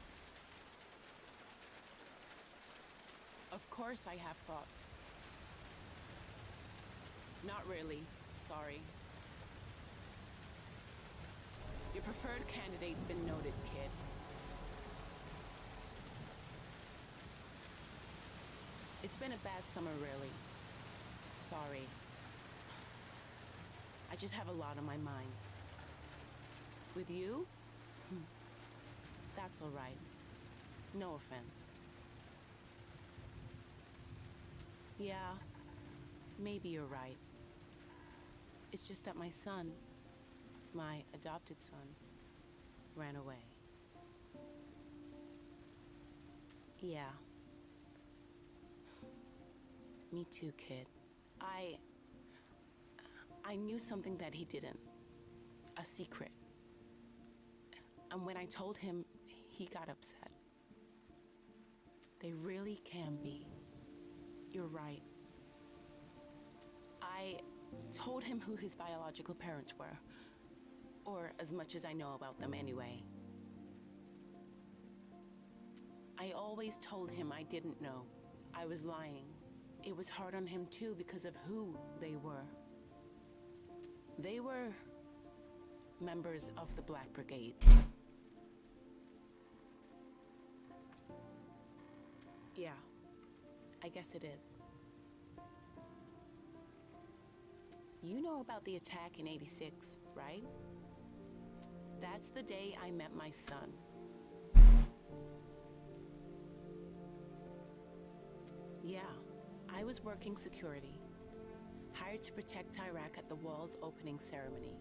Of course I have thoughts. Not really, sorry. Your preferred candidate's been noted, kid. It's been a bad summer, really. Sorry. I just have a lot on my mind. With you? Hmm. That's all right. No offense. Yeah, maybe you're right. It's just that my son, my adopted son, ran away. Yeah. Me too, kid. I... I knew something that he didn't. A secret. And when I told him, he got upset. They really can be. You're right. I told him who his biological parents were. Or as much as I know about them anyway. I always told him I didn't know. I was lying. It was hard on him too because of who they were. They were members of the Black Brigade. Yeah, I guess it is. You know about the attack in eighty-six, right? That's the day I met my son. Yeah, I was working security, hired to protect Tyrak at the wall's opening ceremony.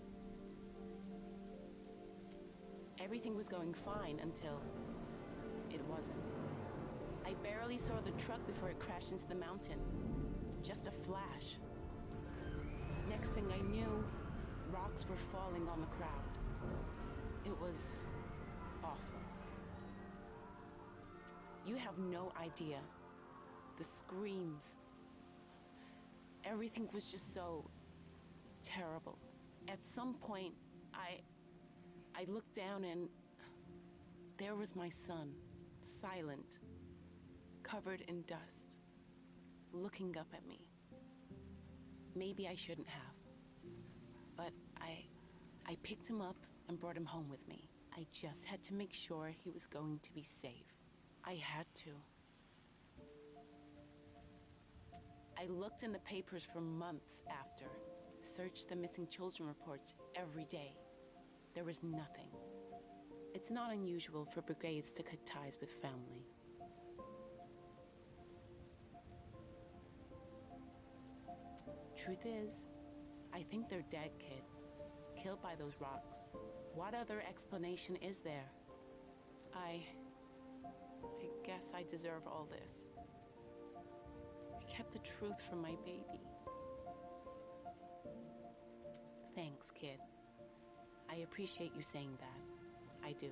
Everything was going fine until it wasn't. I barely saw the truck before it crashed into the mountain. Just a flash. Next thing I knew, rocks were falling on the crowd. It was awful. You have no idea. The screams. Everything was just so terrible. At some point, I... I looked down and there was my son, silent, covered in dust, looking up at me. Maybe I shouldn't have, but I, I picked him up and brought him home with me. I just had to make sure he was going to be safe. I had to. I looked in the papers for months after, searched the missing children reports every day. There was nothing. It's not unusual for brigades to cut ties with family. Truth is, I think they're dead, kid. Killed by those rocks. What other explanation is there? I... I guess I deserve all this. I kept the truth from my baby. Thanks, kid. I appreciate you saying that. I do.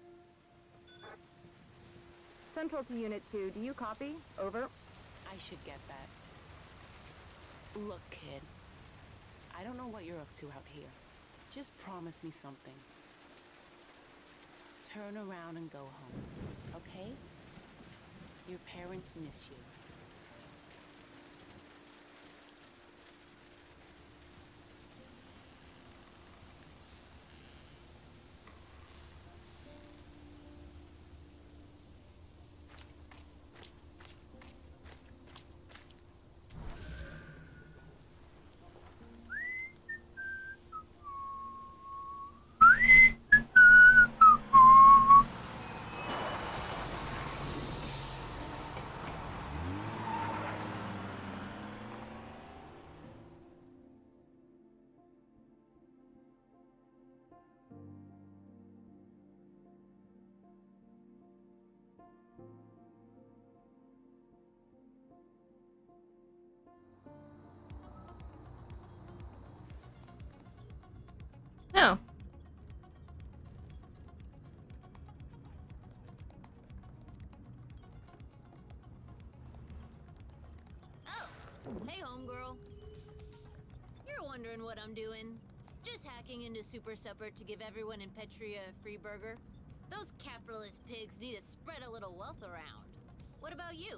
Central to Unit two, do you copy? Over. I should get that. Look, kid. I don't know what you're up to out here. Just promise me something. Turn around and go home, okay? Your parents miss you. No. Oh, hey homegirl. You're wondering what I'm doing. Just hacking into Super Supper to give everyone in Petria a free burger. Those capitalist pigs need to spread a little wealth around. What about you?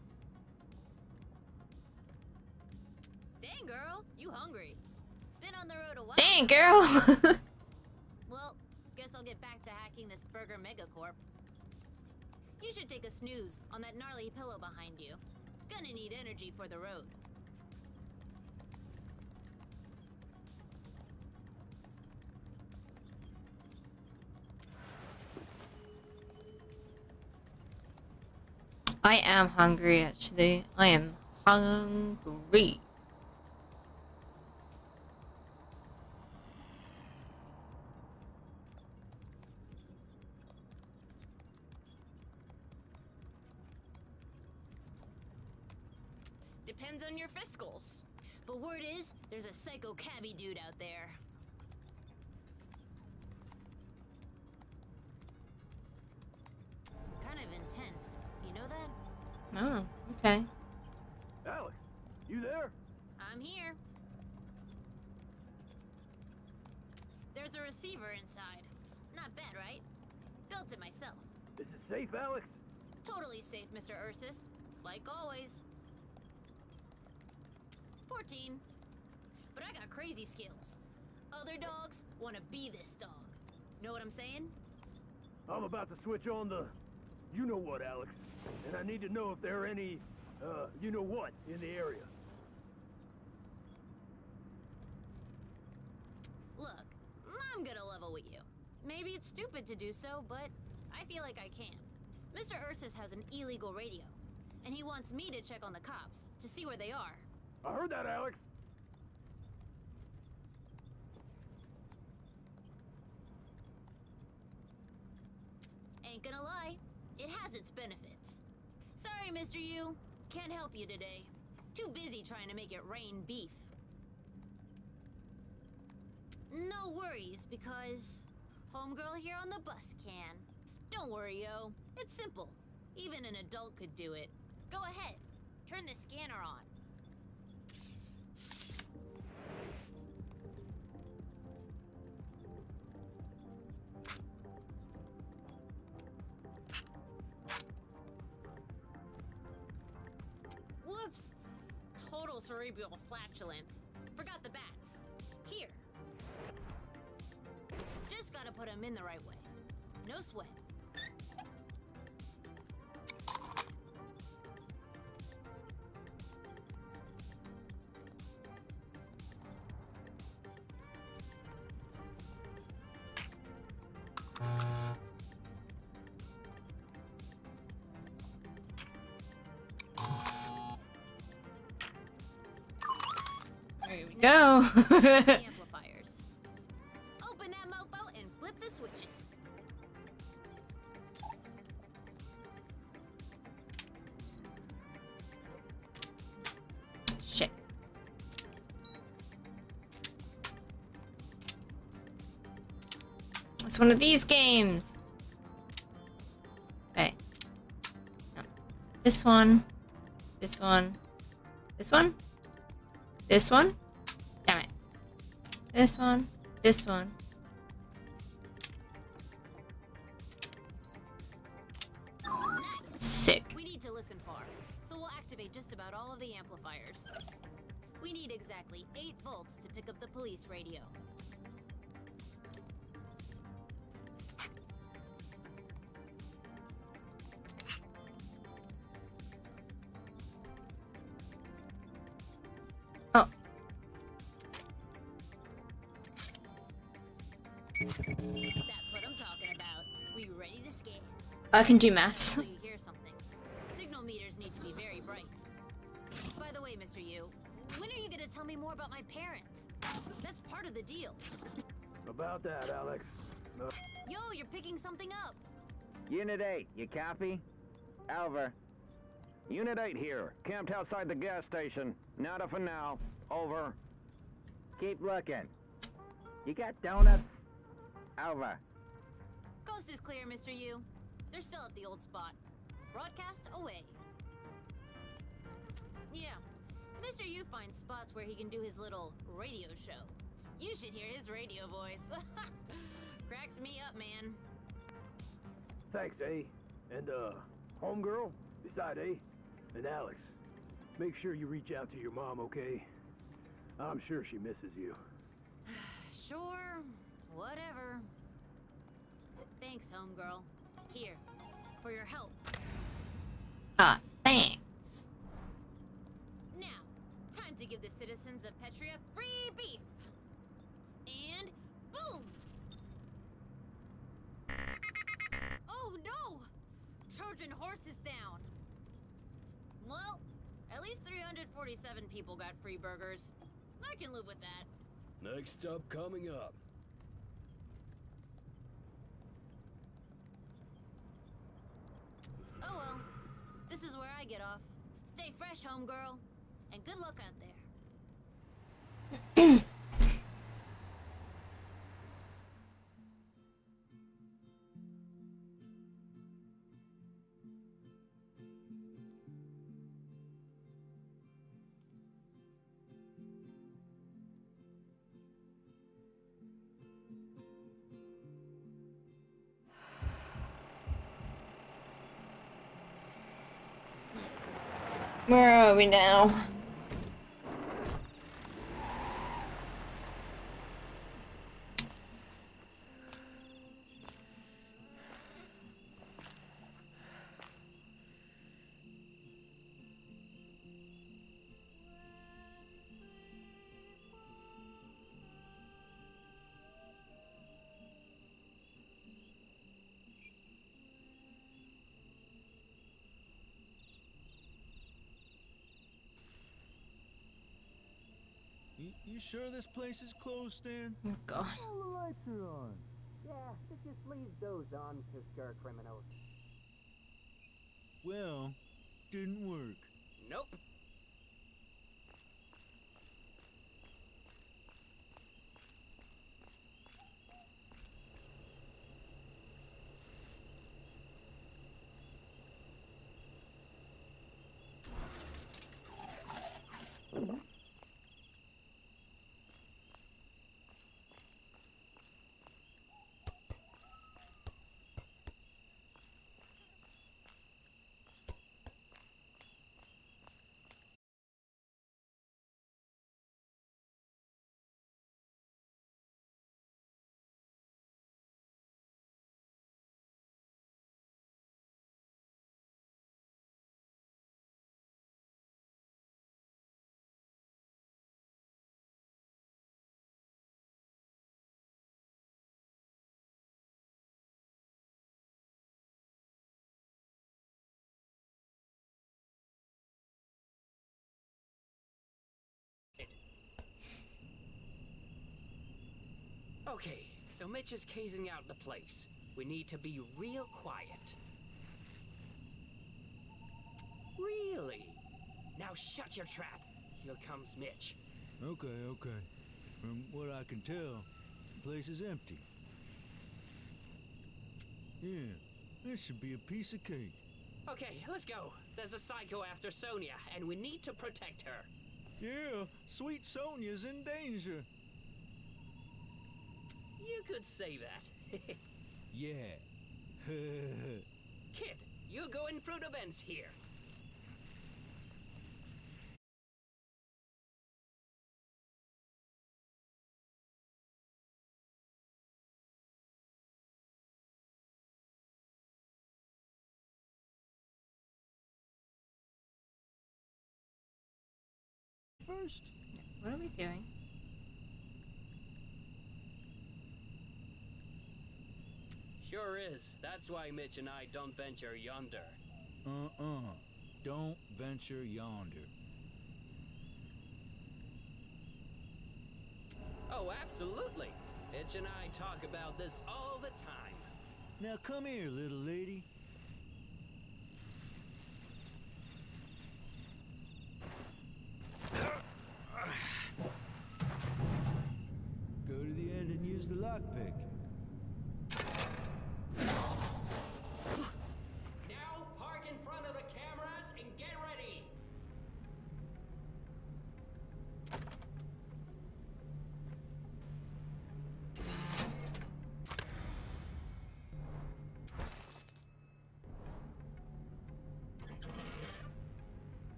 Dang, girl, you hungry. Been on the road a while. Dang, girl. Well, guess I'll get back to hacking this Burger Megacorp. You should take a snooze on that gnarly pillow behind you. Gonna need energy for the road. I am hungry, actually. I am hungry. Depends on your fiscals. But word is, there's a psycho cabbie dude out there. Kind of intense. You know that? Oh, okay. Alex, you there? I'm here. There's a receiver inside. Not bad, right? Built it myself. Is it safe, Alex? Totally safe, Mister Ursus. Like always. fourteen. But I got crazy skills. Other dogs want to be this dog. Know what I'm saying? I'm about to switch on the... You know what, Alex. And I need to know if there are any, uh, you know what, in the area. Look, I'm gonna level with you. Maybe it's stupid to do so, but I feel like I can. Mister Ursus has an illegal radio, and he wants me to check on the cops, to see where they are. I heard that, Alex. Ain't gonna lie, it has its benefits. Sorry, Mister U. Can't help you today. Too busy trying to make it rain beef. No worries, because homegirl here on the bus can. Don't worry, yo. It's simple. Even an adult could do it. Go ahead. Turn the scanner on. Whoops! Total cerebral flatulence. Forgot the bats. Here. Just gotta put them in the right way. No sweat. There we go. Amplifiers. Open that mofo and flip the switches. Shit. It's one of these games. Okay. No. This one. This one. This one. This one. Damn it. This one. This one. Nice. Sick. We need to listen far, so we'll activate just about all of the amplifiers. We need exactly eight volts to pick up the police radio. Oh. That's what I'm talking about. We ready to scan? I can do maths. So you hear something. Signal meters need to be very bright. By the way, Mister Yu, when are you gonna tell me more about my parents? That's part of the deal. About that, Alex. No. Yo, you're picking something up. Unit eight, you copy? Over. Unit eight here, camped outside the gas station. Nada for now. Over. Keep looking. You got donuts? Over. Coast is clear, Mister Yu. They're still at the old spot. Broadcast away. Yeah, Mister Yu finds spots where he can do his little radio show. You should hear his radio voice. Cracks me up, man. Thanks, A. And, uh, homegirl, beside A, and Alex. Make sure you reach out to your mom, okay? I'm sure she misses you. Sure, whatever. Thanks, homegirl. Here, for your help. Ah, thanks. Now, time to give the citizens of Petria free beef. And boom! Oh no! Trojan horse is down. Well, at least three hundred forty-seven people got free burgers. I can live with that. Next up coming up. Oh well. This is where I get off. Stay fresh, homegirl. And good luck out there. Where are we now? You, you sure this place is closed, Stan? Oh, God. All the lights are on. Yeah, but just leave those on to scare criminals. Well, didn't work. Nope. Okay, so Mitch is casing out the place. We need to be real quiet. Really? Now shut your trap. Here comes Mitch. Okay, okay. From what I can tell, the place is empty. Yeah, this should be a piece of cake. Okay, let's go. There's a psycho after Sonia, and we need to protect her. Yeah, sweet Sonia's in danger. You could say that. Yeah. Kid, you go in through the vents here. First. What are we doing? Sure is. That's why Mitch and I don't venture yonder. Uh-uh. Don't venture yonder. Oh, absolutely. Mitch and I talk about this all the time. Now come here, little lady. Go to the end and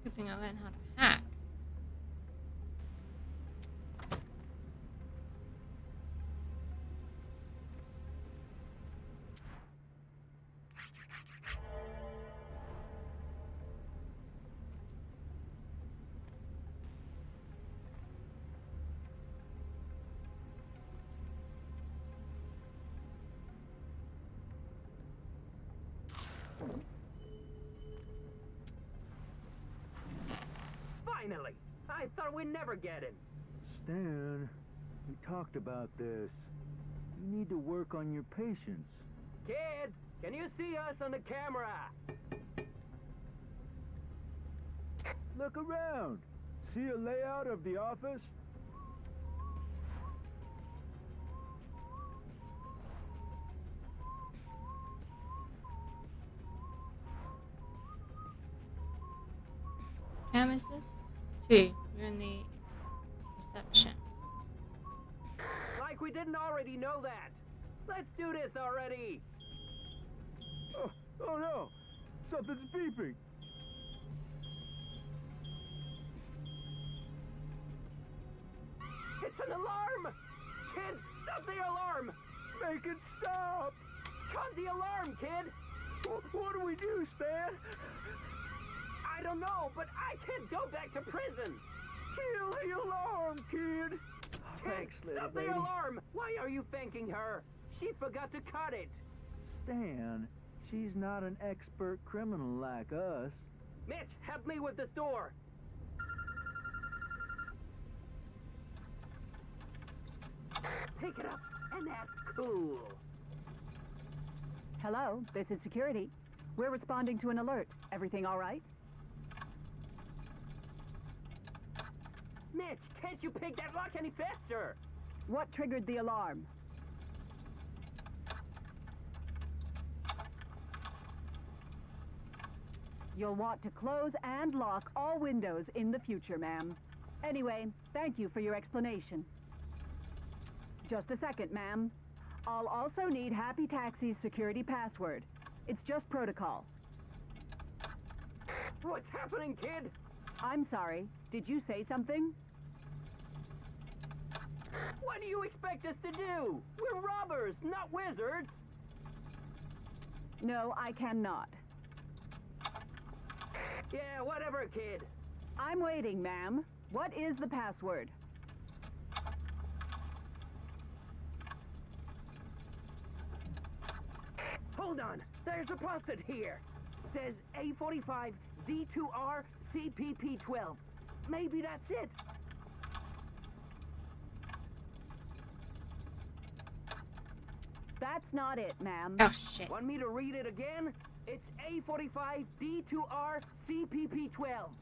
Good thing I learned how to hack. Finally! I thought we'd never get him. Stan, we talked about this. You need to work on your patience. Kid, can you see us on the camera? Look around. See a layout of the office? Cam is this? Two. You're in the reception. Like we didn't already know that. Let's do this already. Oh, oh no! Something's beeping. It's an alarm! Kid, stop the alarm! Make it stop! Cut the alarm, kid! W what do we do, Stan? I don't know, but I can't go back to prison! Kill the alarm, kid! Kid, Thanks, little stop lady. the alarm! Why are you thanking her? She forgot to cut it! Stan, she's not an expert criminal like us. Mitch, help me with this door! Pick it up, and that's cool. Hello, this is security. We're responding to an alert. Everything all right? Mitch, can't you pick that lock any faster? What triggered the alarm? You'll want to close and lock all windows in the future, ma'am. Anyway, thank you for your explanation. Just a second, ma'am. I'll also need Happy Taxi's security password. It's just protocol. What's happening, kid? I'm sorry. Did you say something? What do you expect us to do? We're robbers, not wizards. No, I cannot. Yeah, whatever, kid. I'm waiting, ma'am. What is the password? Hold on. There's a post-it here. Says A forty-five D two R C P P twelve. Maybe that's it. That's not it, ma'am. Oh, shit. Want me to read it again? It's A forty-five D two R C P P twelve.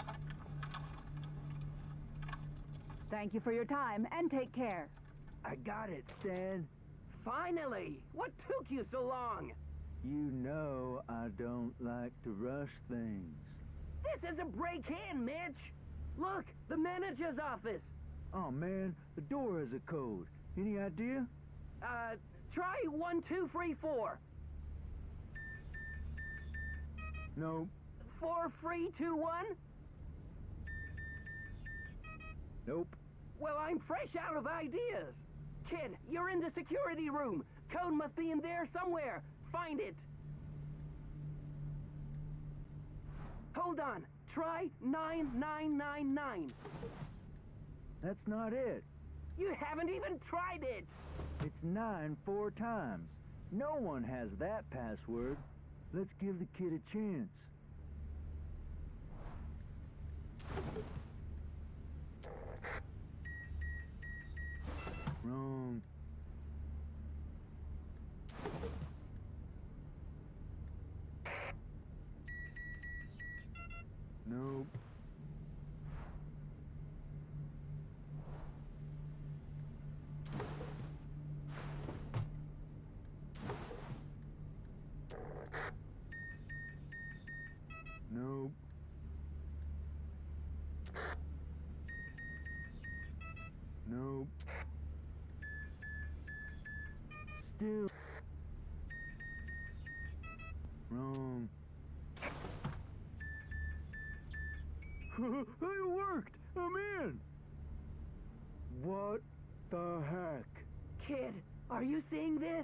Thank you for your time, and take care. I got it, Stan. Finally! What took you so long? You know I don't like to rush things. This is a break-in, Mitch! Look, the manager's office! Oh man, the door has a code. Any idea? Uh, try one, two, three, four. No. Four, three, two, one? Nope. Well, I'm fresh out of ideas. Kid, you're in the security room. Code must be in there somewhere. Find it. Hold on. Try nine nine nine nine. That's not it. You haven't even tried it. It's nine four times. No one has that password. Let's give the kid a chance. Wrong. Nope. Nope. Nope. Still wrong. It worked! I'm in! What the heck? Kid, are you seeing this?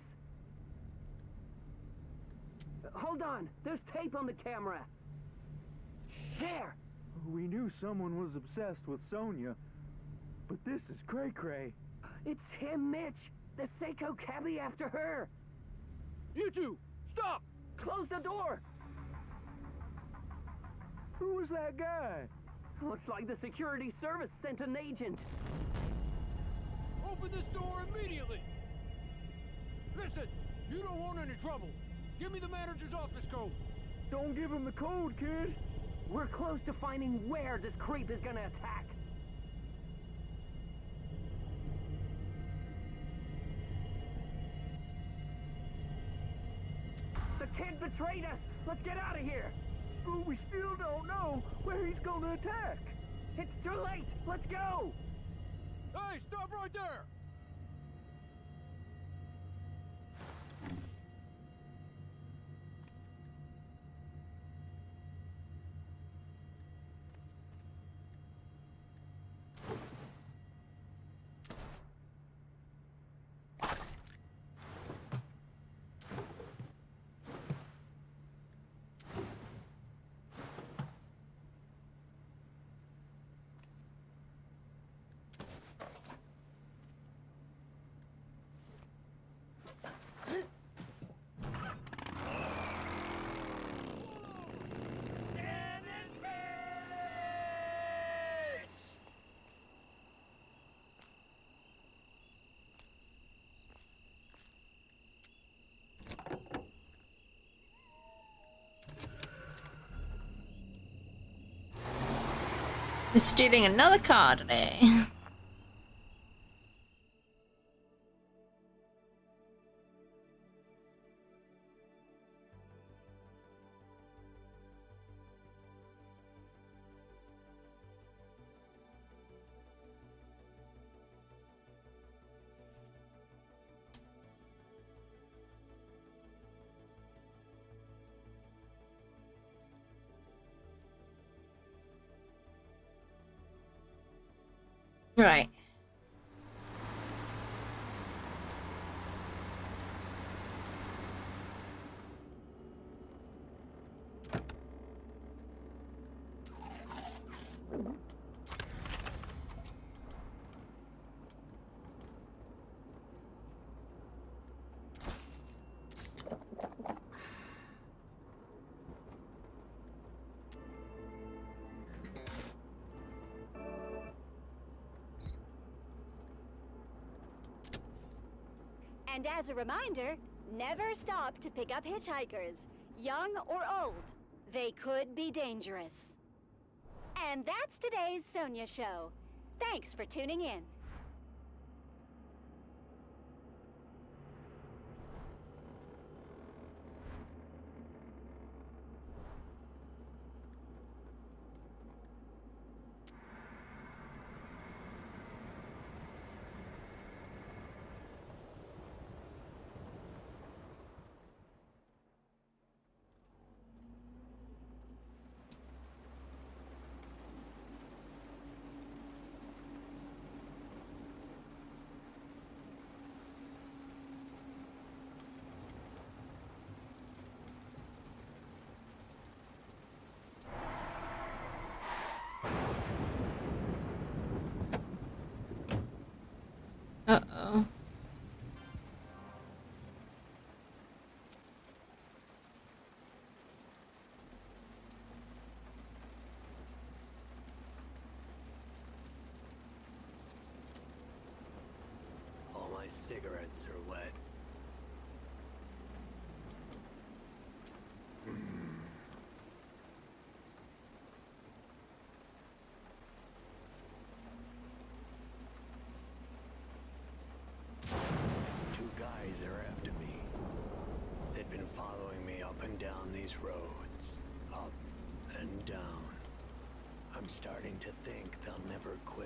Hold on, there's tape on the camera. There! We knew someone was obsessed with Sonya, but this is cray-cray. It's him, Mitch! The Seiko cabbie after her! You two, stop! Close the door! Who was that guy? Looks like the security service sent an agent. Open this door immediately! Listen, you don't want any trouble. Give me the manager's office code. Don't give him the code, kid. We're close to finding where this creep is gonna attack. The kid betrayed us! Let's get out of here! But we still don't know where he's gonna attack. It's too late! Let's go! Hey, stop right there! We're stealing another car today. Right. And as a reminder, never stop to pick up hitchhikers, young or old. They could be dangerous. And that's today's Sonya Show. Thanks for tuning in. Uh-oh. All my cigarettes are wet. Guys are after me. They'd been following me up and down these roads. Up and down. I'm starting to think they'll never quit.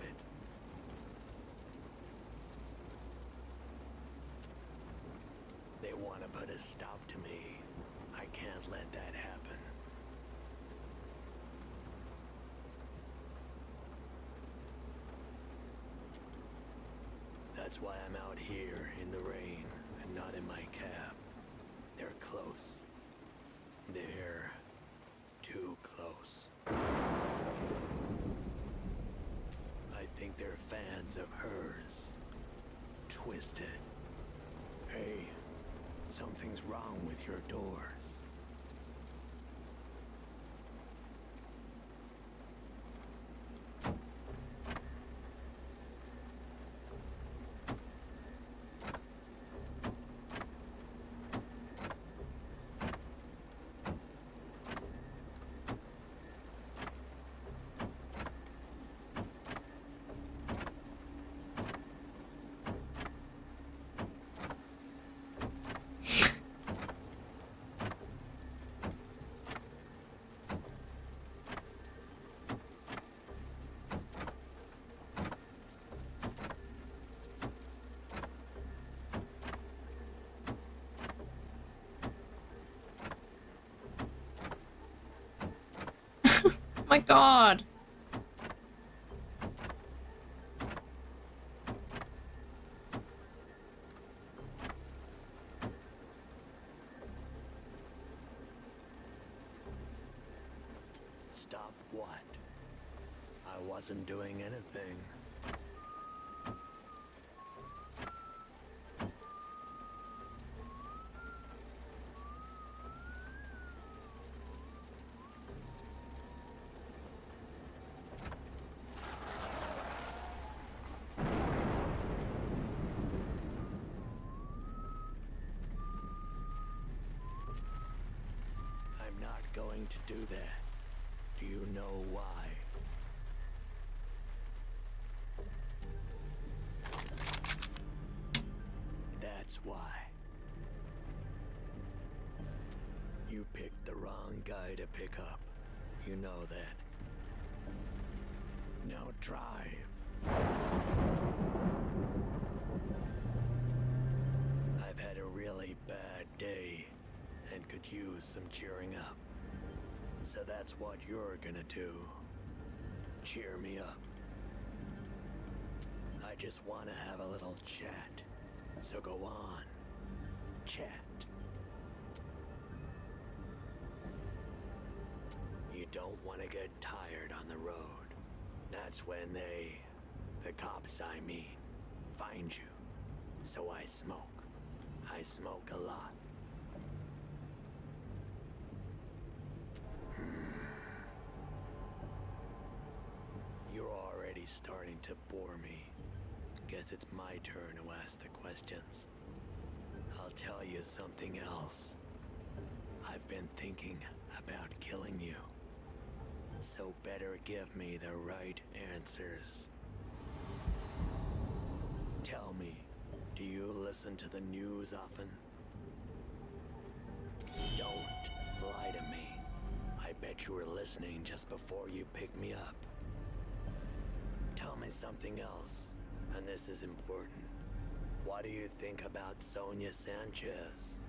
They want to put a stop to me. I can't let that happen. That's why I'm out here in the rain and not in my cab. They're close. They're too close. I think they're fans of hers. Twisted. Hey, something's wrong with your doors. Oh my god. Stop what? I wasn't doing anything. I'm not going to do that. Do you know why? That's why. You picked the wrong guy to pick up. You know that. Now drive. I've had a really bad day and could use some cheering up. So that's what you're gonna do. Cheer me up. I just wanna have a little chat. So go on. Chat. You don't wanna get tired on the road. That's when they, the cops I mean, find you. So I smoke. I smoke a lot. You're already starting to bore me. Guess it's my turn to ask the questions. I'll tell you something else. I've been thinking about killing you. So better give me the right answers. Tell me, do you listen to the news often? Don't lie to me. I bet you were listening just before you picked me up. Tell me something else, and this is important. What do you think about Sonia Sanchez?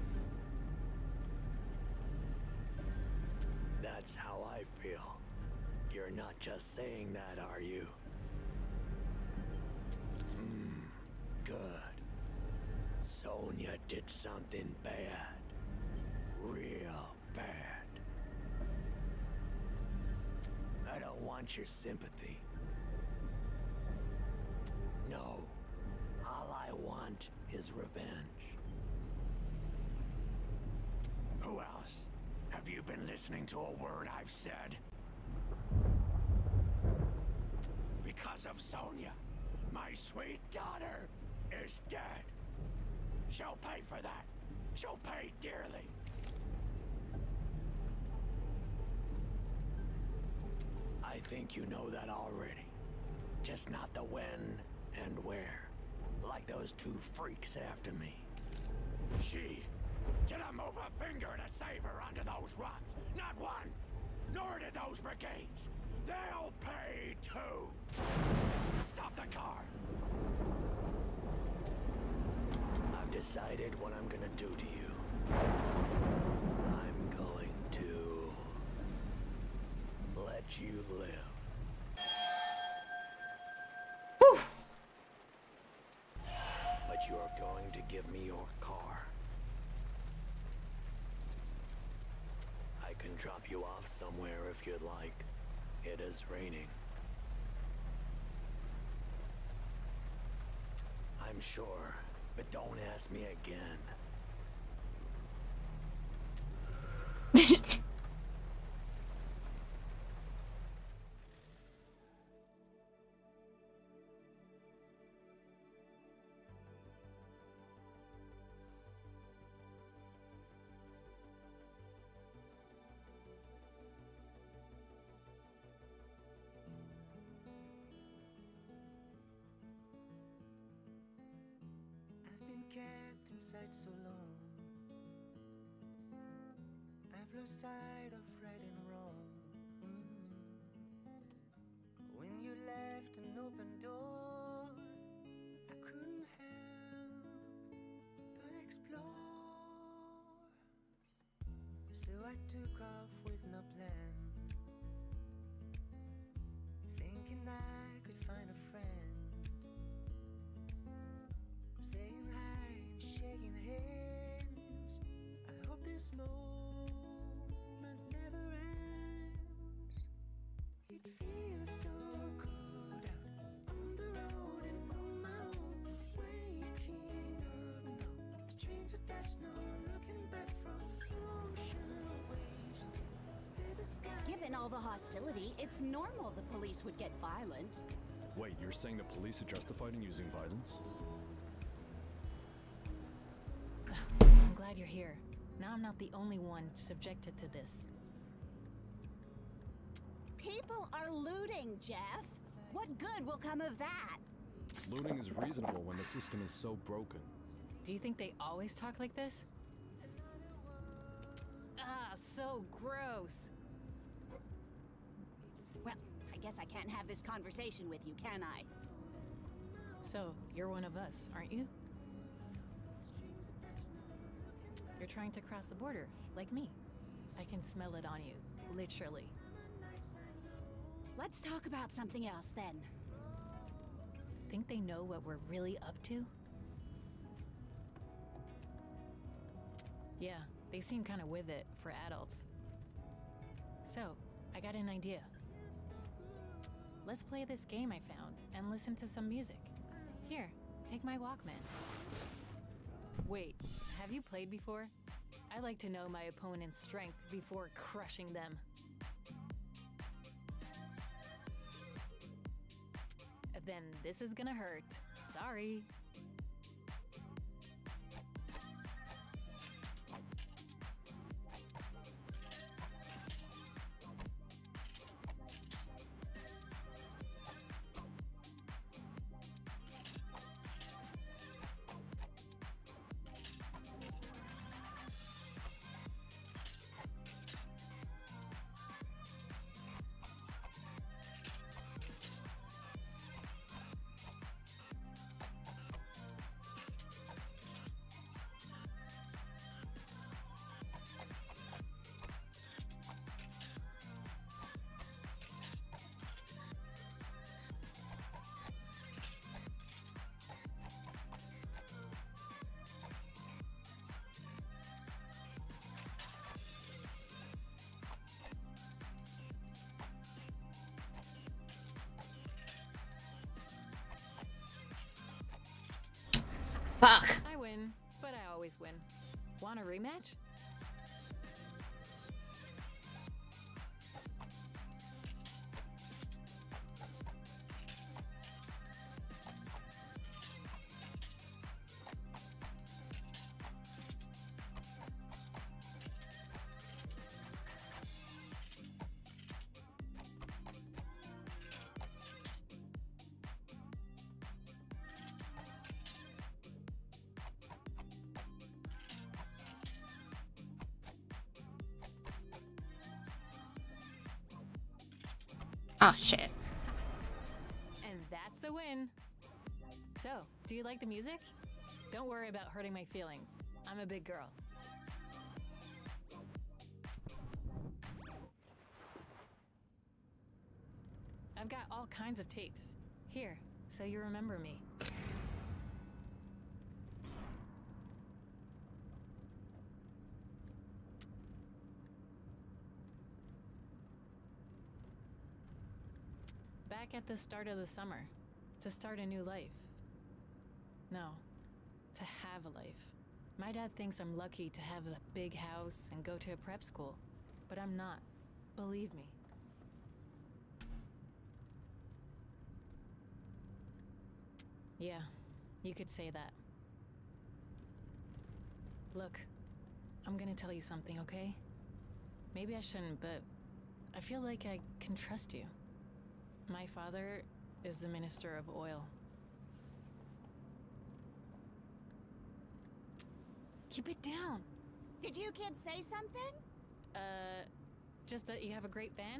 That's how I feel. You're not just saying that, are you? Hmm, good. Sonia did something bad. Real bad. I don't want your sympathy. No. All I want is revenge. Who else? Have you been listening to a word I've said? Because of Sonia, my sweet daughter is dead. She'll pay for that. She'll pay dearly. I think you know that already. Just not the when and where. Like those two freaks after me. She didn't move a finger to save her under those rocks. Not one. Nor did those brigades. They'll pay too. Stop the car. I've decided what I'm gonna do to you. I'm going to let you live. Whew. But you're going to give me your car. I can drop you off somewhere if you'd like. It is raining. I'm sure, but don't ask me again. Kept inside so long, I've lost sight of right and wrong. Mm. When you left an open door, I couldn't help but explore. So I took off with no plan, thinking I could find a friend, saying hi, shaking hands. I hope this moment never ends. It feels so good out on the road and on my own, waking up now. Strings attached, no looking back from ocean waves to desert skies. Given all the hostility, it's normal the police would get violent. Wait, you're saying the police are justified in using violence? I'm glad you're here. Now I'm not the only one subjected to this. People are looting, Jeff. What good will come of that? Looting is reasonable when the system is so broken. Do you think they always talk like this? Ah, so gross. Well, I guess I can't have this conversation with you, can I? So, you're one of us, aren't you? You're trying to cross the border, like me. I can smell it on you, literally. Let's talk about something else then. Think they know what we're really up to? Yeah, they seem kind of with it for adults. So, I got an idea. Let's play this game I found and listen to some music. Here, take my Walkman. Wait, have you played before? I like to know my opponent's strength before crushing them. Then this is gonna hurt. Sorry. Fuck. I win, but I always win. Want a rematch? Oh shit. And that's a win. So, do you like the music? Don't worry about hurting my feelings. I'm a big girl. I've got all kinds of tapes. Here, so you remember me. back at the start of the summer. To start a new life. No. To have a life. My dad thinks I'm lucky to have a big house and go to a prep school. But I'm not. Believe me. Yeah, you could say that. Look, I'm gonna tell you something, okay? Maybe I shouldn't, but I feel like I can trust you. My father is the Minister of Oil. Keep it down. Did you kids say something? Uh, just that you have a great van?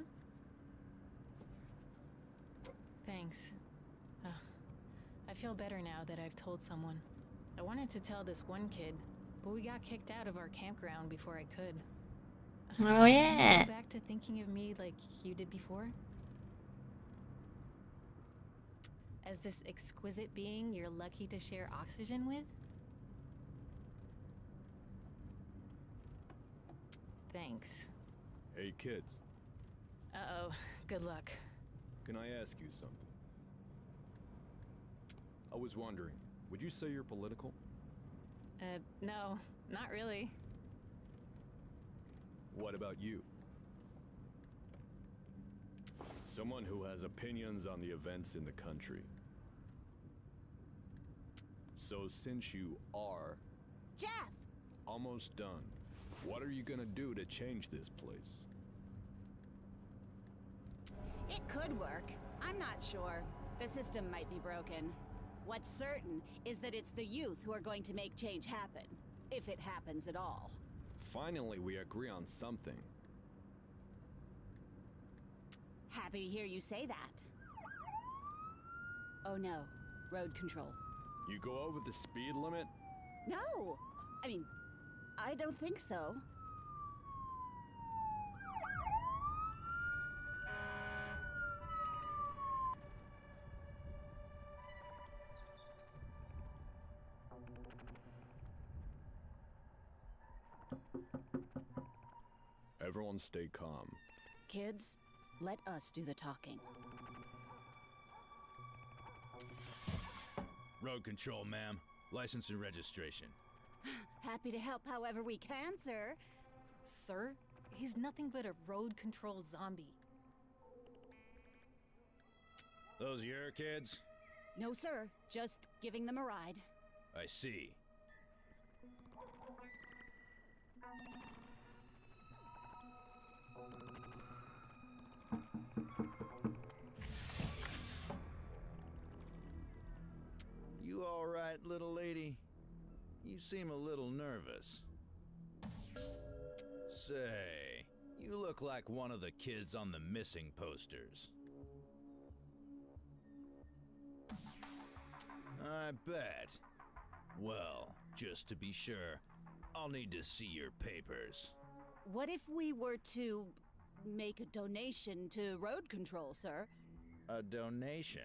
Thanks. Uh, I feel better now that I've told someone. I wanted to tell this one kid, but we got kicked out of our campground before I could. Oh yeah. Go back to thinking of me like you did before? As this exquisite being you're lucky to share oxygen with? Thanks. Hey, kids. Uh-oh. Good luck. Can I ask you something? I was wondering, would you say you're political? Uh, no. Not really. What about you? Someone who has opinions on the events in the country. So since you are... Jeff! Almost done, what are you gonna do to change this place? It could work. I'm not sure. The system might be broken. What's certain is that it's the youth who are going to make change happen. If it happens at all. Finally, we agree on something. Happy to hear you say that. Oh no, road control. You go over the speed limit? No! I mean, I don't think so. Everyone stay calm. Kids, let us do the talking. Road control, ma'am. License and registration. Happy to help however we can, sir. Sir? He's nothing but a road control zombie. Those your kids? No, sir. Just giving them a ride. I see. You all right, little lady? You seem a little nervous. Say, you look like one of the kids on the missing posters. I bet. Well, just to be sure, I'll need to see your papers. What if we were to make a donation to road control, sir? A donation?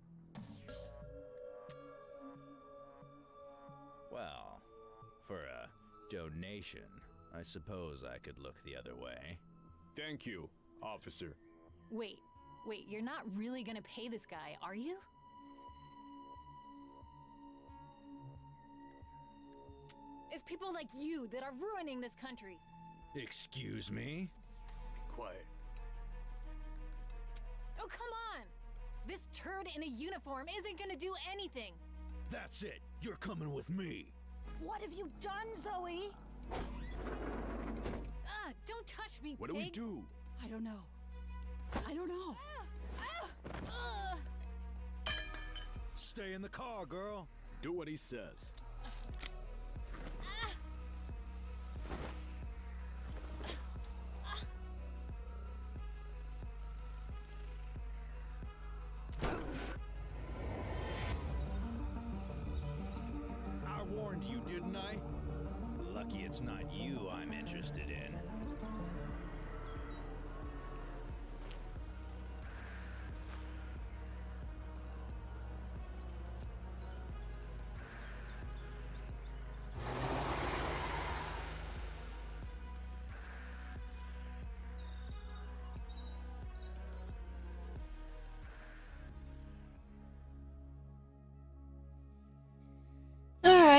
Well, for a donation, I suppose I could look the other way. Thank you, officer. Wait, wait, you're not really gonna pay this guy, are you? It's people like you that are ruining this country. Excuse me? Be quiet. Oh, come on! This turd in a uniform isn't gonna do anything. That's it. You're coming with me. What have you done, Zoe? Ah, don't touch me, What do we pig. do? I don't know. I don't know. Ah, ah, uh. Stay in the car, girl. Do what he says. I warned you, didn't I? Lucky it's not you I'm interested in.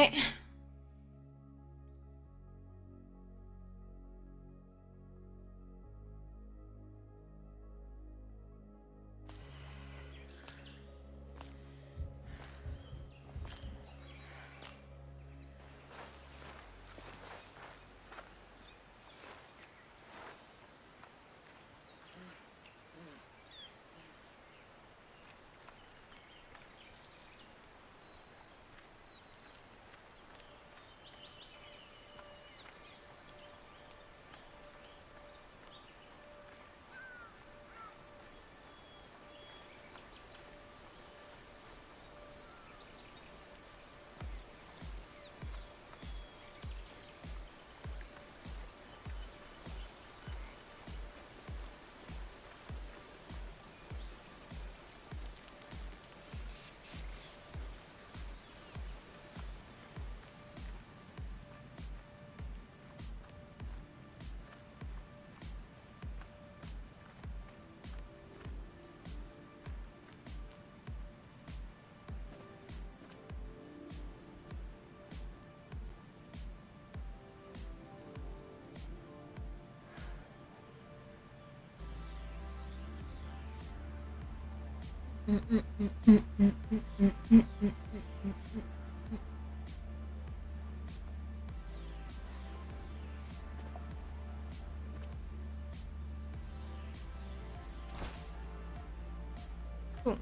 Alright. Mm, mm, mm, mm, mm, mm, mm, mm, mm, mm, mm. Cool.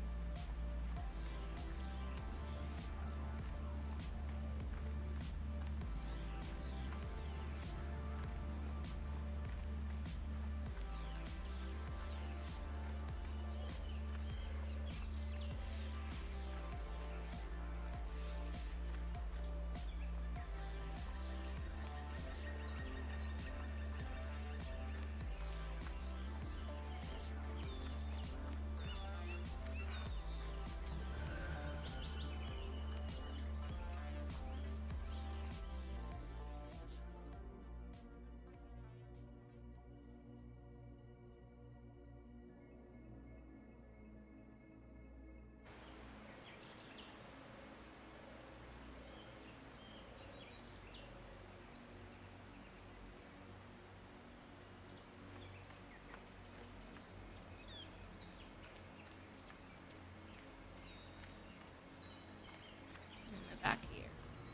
Back here.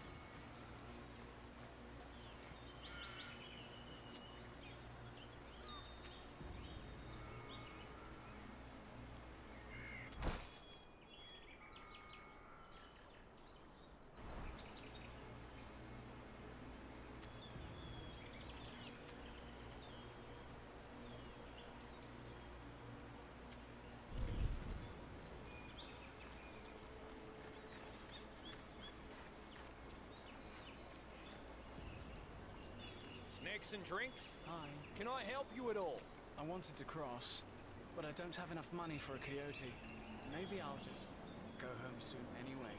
Snacks and drinks? Hi. Can I help you at all? I wanted to cross, but I don't have enough money for a coyote. Maybe I'll just go home soon anyway.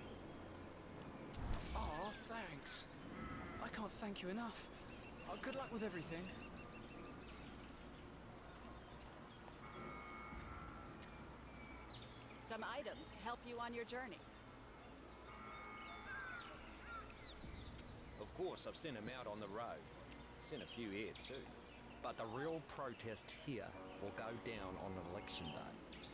Oh, thanks. I can't thank you enough. Oh, good luck with everything. Some items to help you on your journey. Of course, I've sent him out on the road. Sent a few here too. But the real protest here will go down on election day.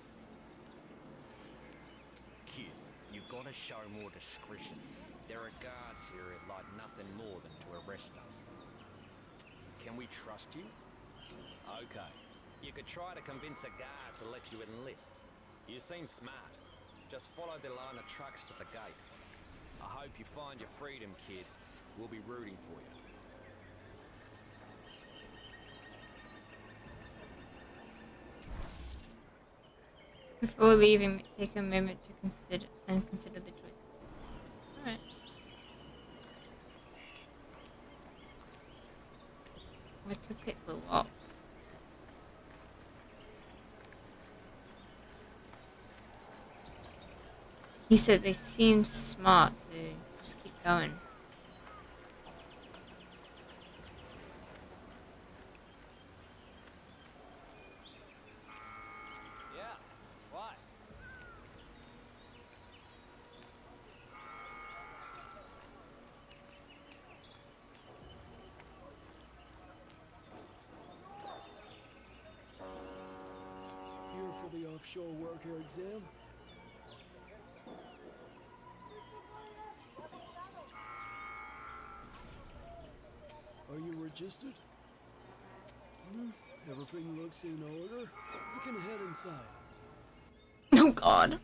Kid, you've got to show more discretion. There are guards here who'd like nothing more than to arrest us. Can we trust you? Okay. You could try to convince a guard to let you enlist. You seem smart. Just follow the line of trucks to the gate. I hope you find your freedom, kid. We'll be rooting for you. Before leaving, take a moment to consider and consider the choices. Alright. I took it a lot. He said they seem smart, so just keep going. the offshore worker exam? Are you registered? Hmm, everything looks in order. You can head inside. Oh God.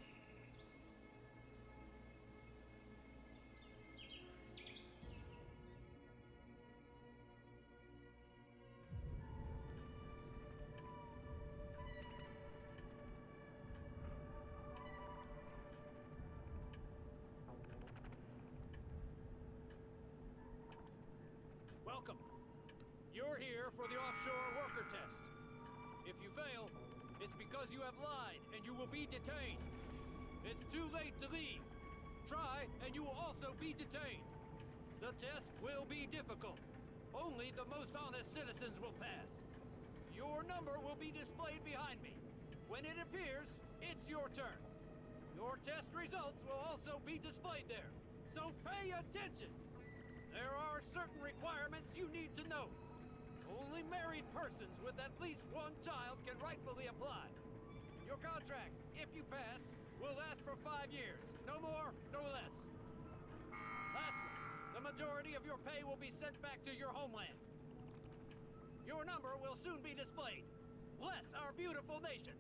Welcome. You're here for the offshore worker test. If you fail, it's because you have lied and you will be detained. It's too late to leave. Try and you will also be detained. The test will be difficult. Only the most honest citizens will pass. Your number will be displayed behind me. When it appears, it's your turn. Your test results will also be displayed there. So pay attention. There are certain requirements you need to know. Only married persons with at least one child can rightfully apply. Your contract, if you pass, will last for five years. No more, no less. Lastly, the majority of your pay will be sent back to your homeland. Your number will soon be displayed. Bless our beautiful nation.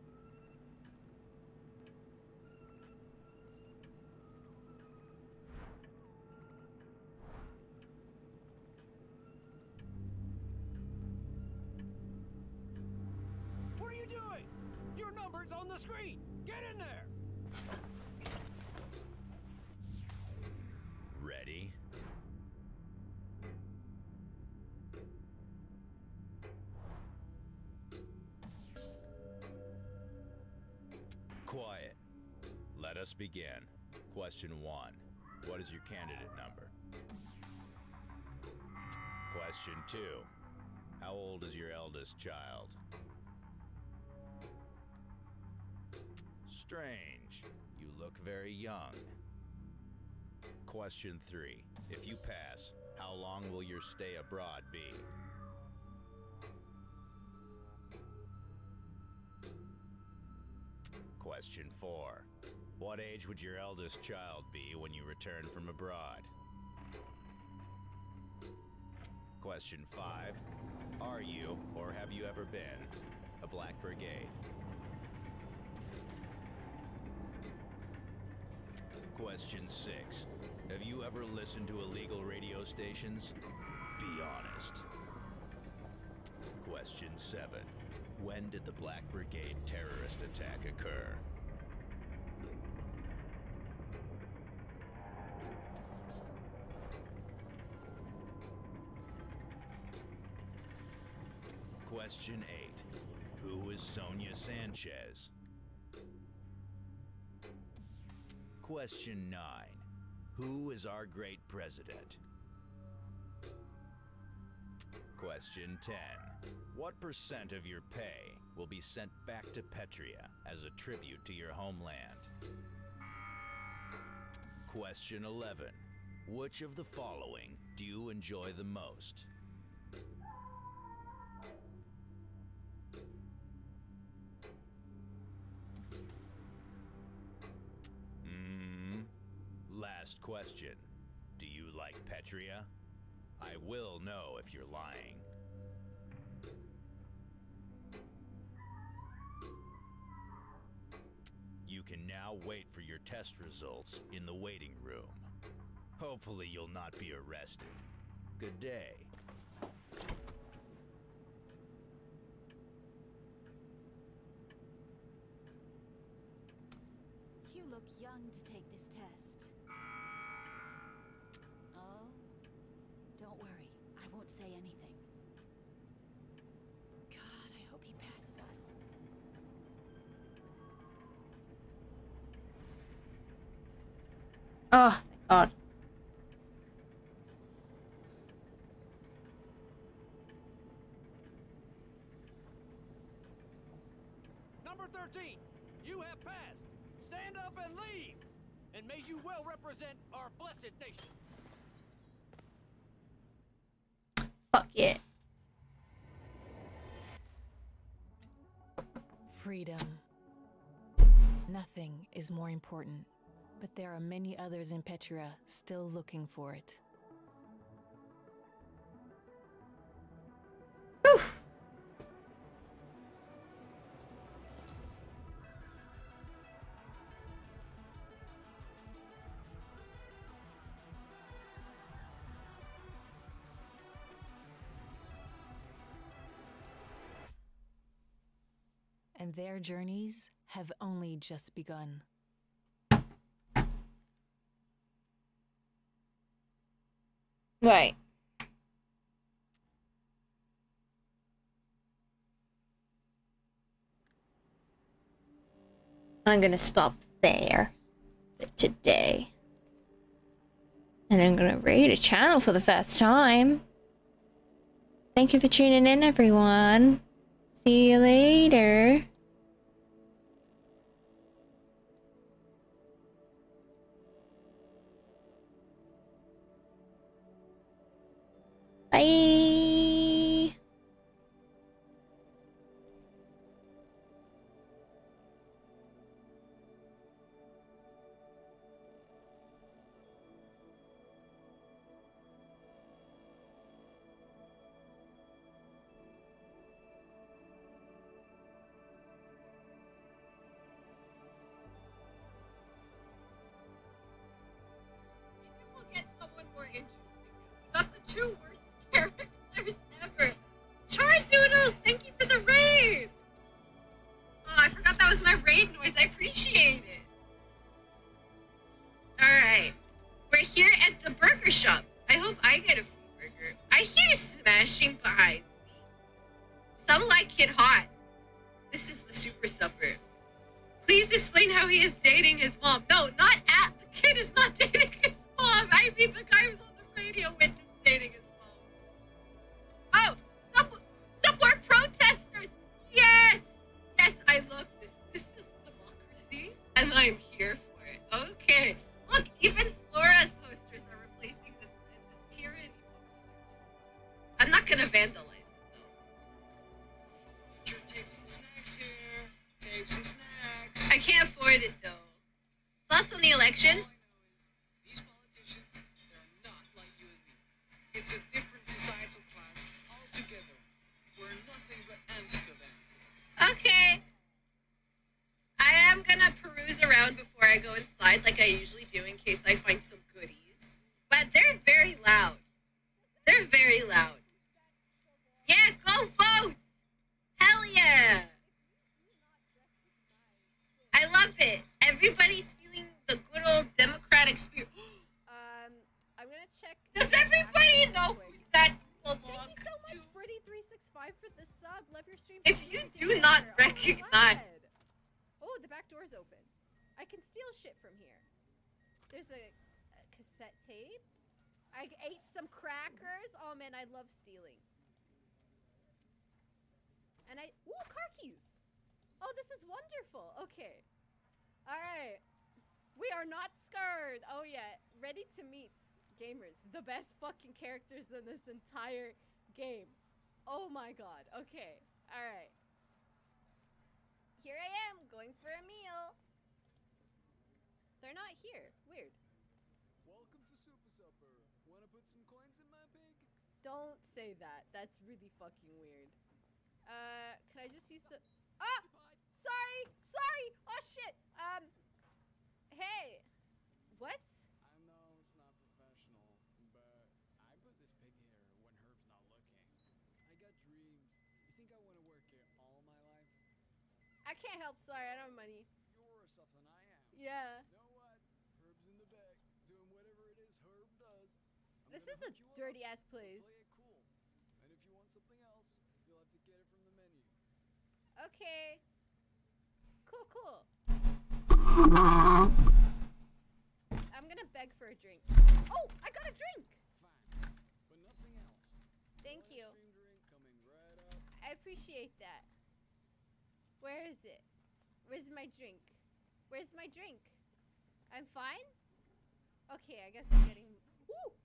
What are you doing? Your number's on the screen. Get in there. Ready? Quiet. Let us begin. Question one. What is your candidate number? Question two. How old is your eldest child? Strange. You look very young. Question three. If you pass, how long will your stay abroad be? Question four. What age would your eldest child be when you return from abroad? Question five. Are you, or have you ever been, a Black Brigade? Question six. Have you ever listened to illegal radio stations? Be honest. Question seven. When did the Black Brigade terrorist attack occur? Question eight. Who is Sonia Sanchez? Question nine. Who is our great president? Question ten. What percent of your pay will be sent back to Petria as a tribute to your homeland? Question eleven. Which of the following do you enjoy the most? Last question. Do you like Petria? I will know if you're lying. You can now wait for your test results in the waiting room. Hopefully you'll not be arrested. Good day. You look young to take this test. Oh? Don't worry, I won't say anything. God, I hope he passes us. Oh, thank God. Number thirteen, you have passed. Stand up and leave. And may you well represent our blessed nation. Fuck yeah. Freedom. Nothing is more important, but there are many others in Petria still looking for it. And their journeys have only just begun. Right. I'm gonna stop there for today. And I'm gonna raid a channel for the first time. Thank you for tuning in, everyone. See you later. Bye. We'll get someone more interesting. Not the two worst characters ever. Char Doodles, thank you for the raid. Oh, I forgot that was my raid noise. I appreciate it. Alright. We're here at the burger shop. I hope I get a free burger. I hear smashing behind me. Some like it hot. This is the super suburb. Please explain how he is dating his mom. No, not at. The kid is not dating his mom. I mean, the guy who's on the radio witness dating his mom. Oh, some, some more protesters. Yes. Yes, I love this. This is democracy, and I'm here for it. Okay. Look, even Flora's posters are replacing the, the, the tyranny posters. I'm not gonna vandalize it, though. Sure, tapes and snacks here. Tapes and snacks. I can't afford it, though. Thoughts on the election? These politicians, they're not like you and me. It's a different societal class altogether. We're nothing but ants to them. Okay. I am gonna peruse around before I go inside, like I usually do, in case I find some goodies. But they're very loud. They're very loud. Yeah, go vote! Hell yeah! I love it. Everybody's feeling the good old democratic spirit. um, I'm gonna check. Does everybody know who that still belongs Thank you so much, to? Britty three sixty-five, for the sub. Love your stream. If you do not recognize... Oh, the back door's open. I can steal shit from here. There's a, a cassette tape. I ate some crackers. Oh man, I love stealing. And I... Ooh, car keys. Oh, this is wonderful. Okay. Alright. We are not scared. Oh yeah. Ready to meet gamers. The best fucking characters in this entire game. Oh my god. Okay. Alright. Here I am, going for a meal. They're not here. Weird. Welcome to Super Supper. Wanna put some coins in my pig? Don't say that. That's really fucking weird. Uh, can I just use the... Ah! Sorry! Sorry! Oh shit! Um, hey! What? I know it's not professional, but I put this pig here when Herb's not looking. I got dreams. You think I want to work here all my life? I can't help, sorry, I don't have money. You're worse off than I am. Yeah. You know what? Herb's in the back, doing whatever it is Herb does. I'm This gonna is a hook you up, dirty ass place. Play it cool. And if you want something else, you'll have to get it from the menu. Okay. Cool, cool. I'm gonna beg for a drink. Oh, I got a drink! Fine, but nothing else. Thank One you. extreme drink coming right up. I appreciate that. Where is it? Where's my drink? Where's my drink? I'm fine? Okay, I guess I'm getting... Ooh!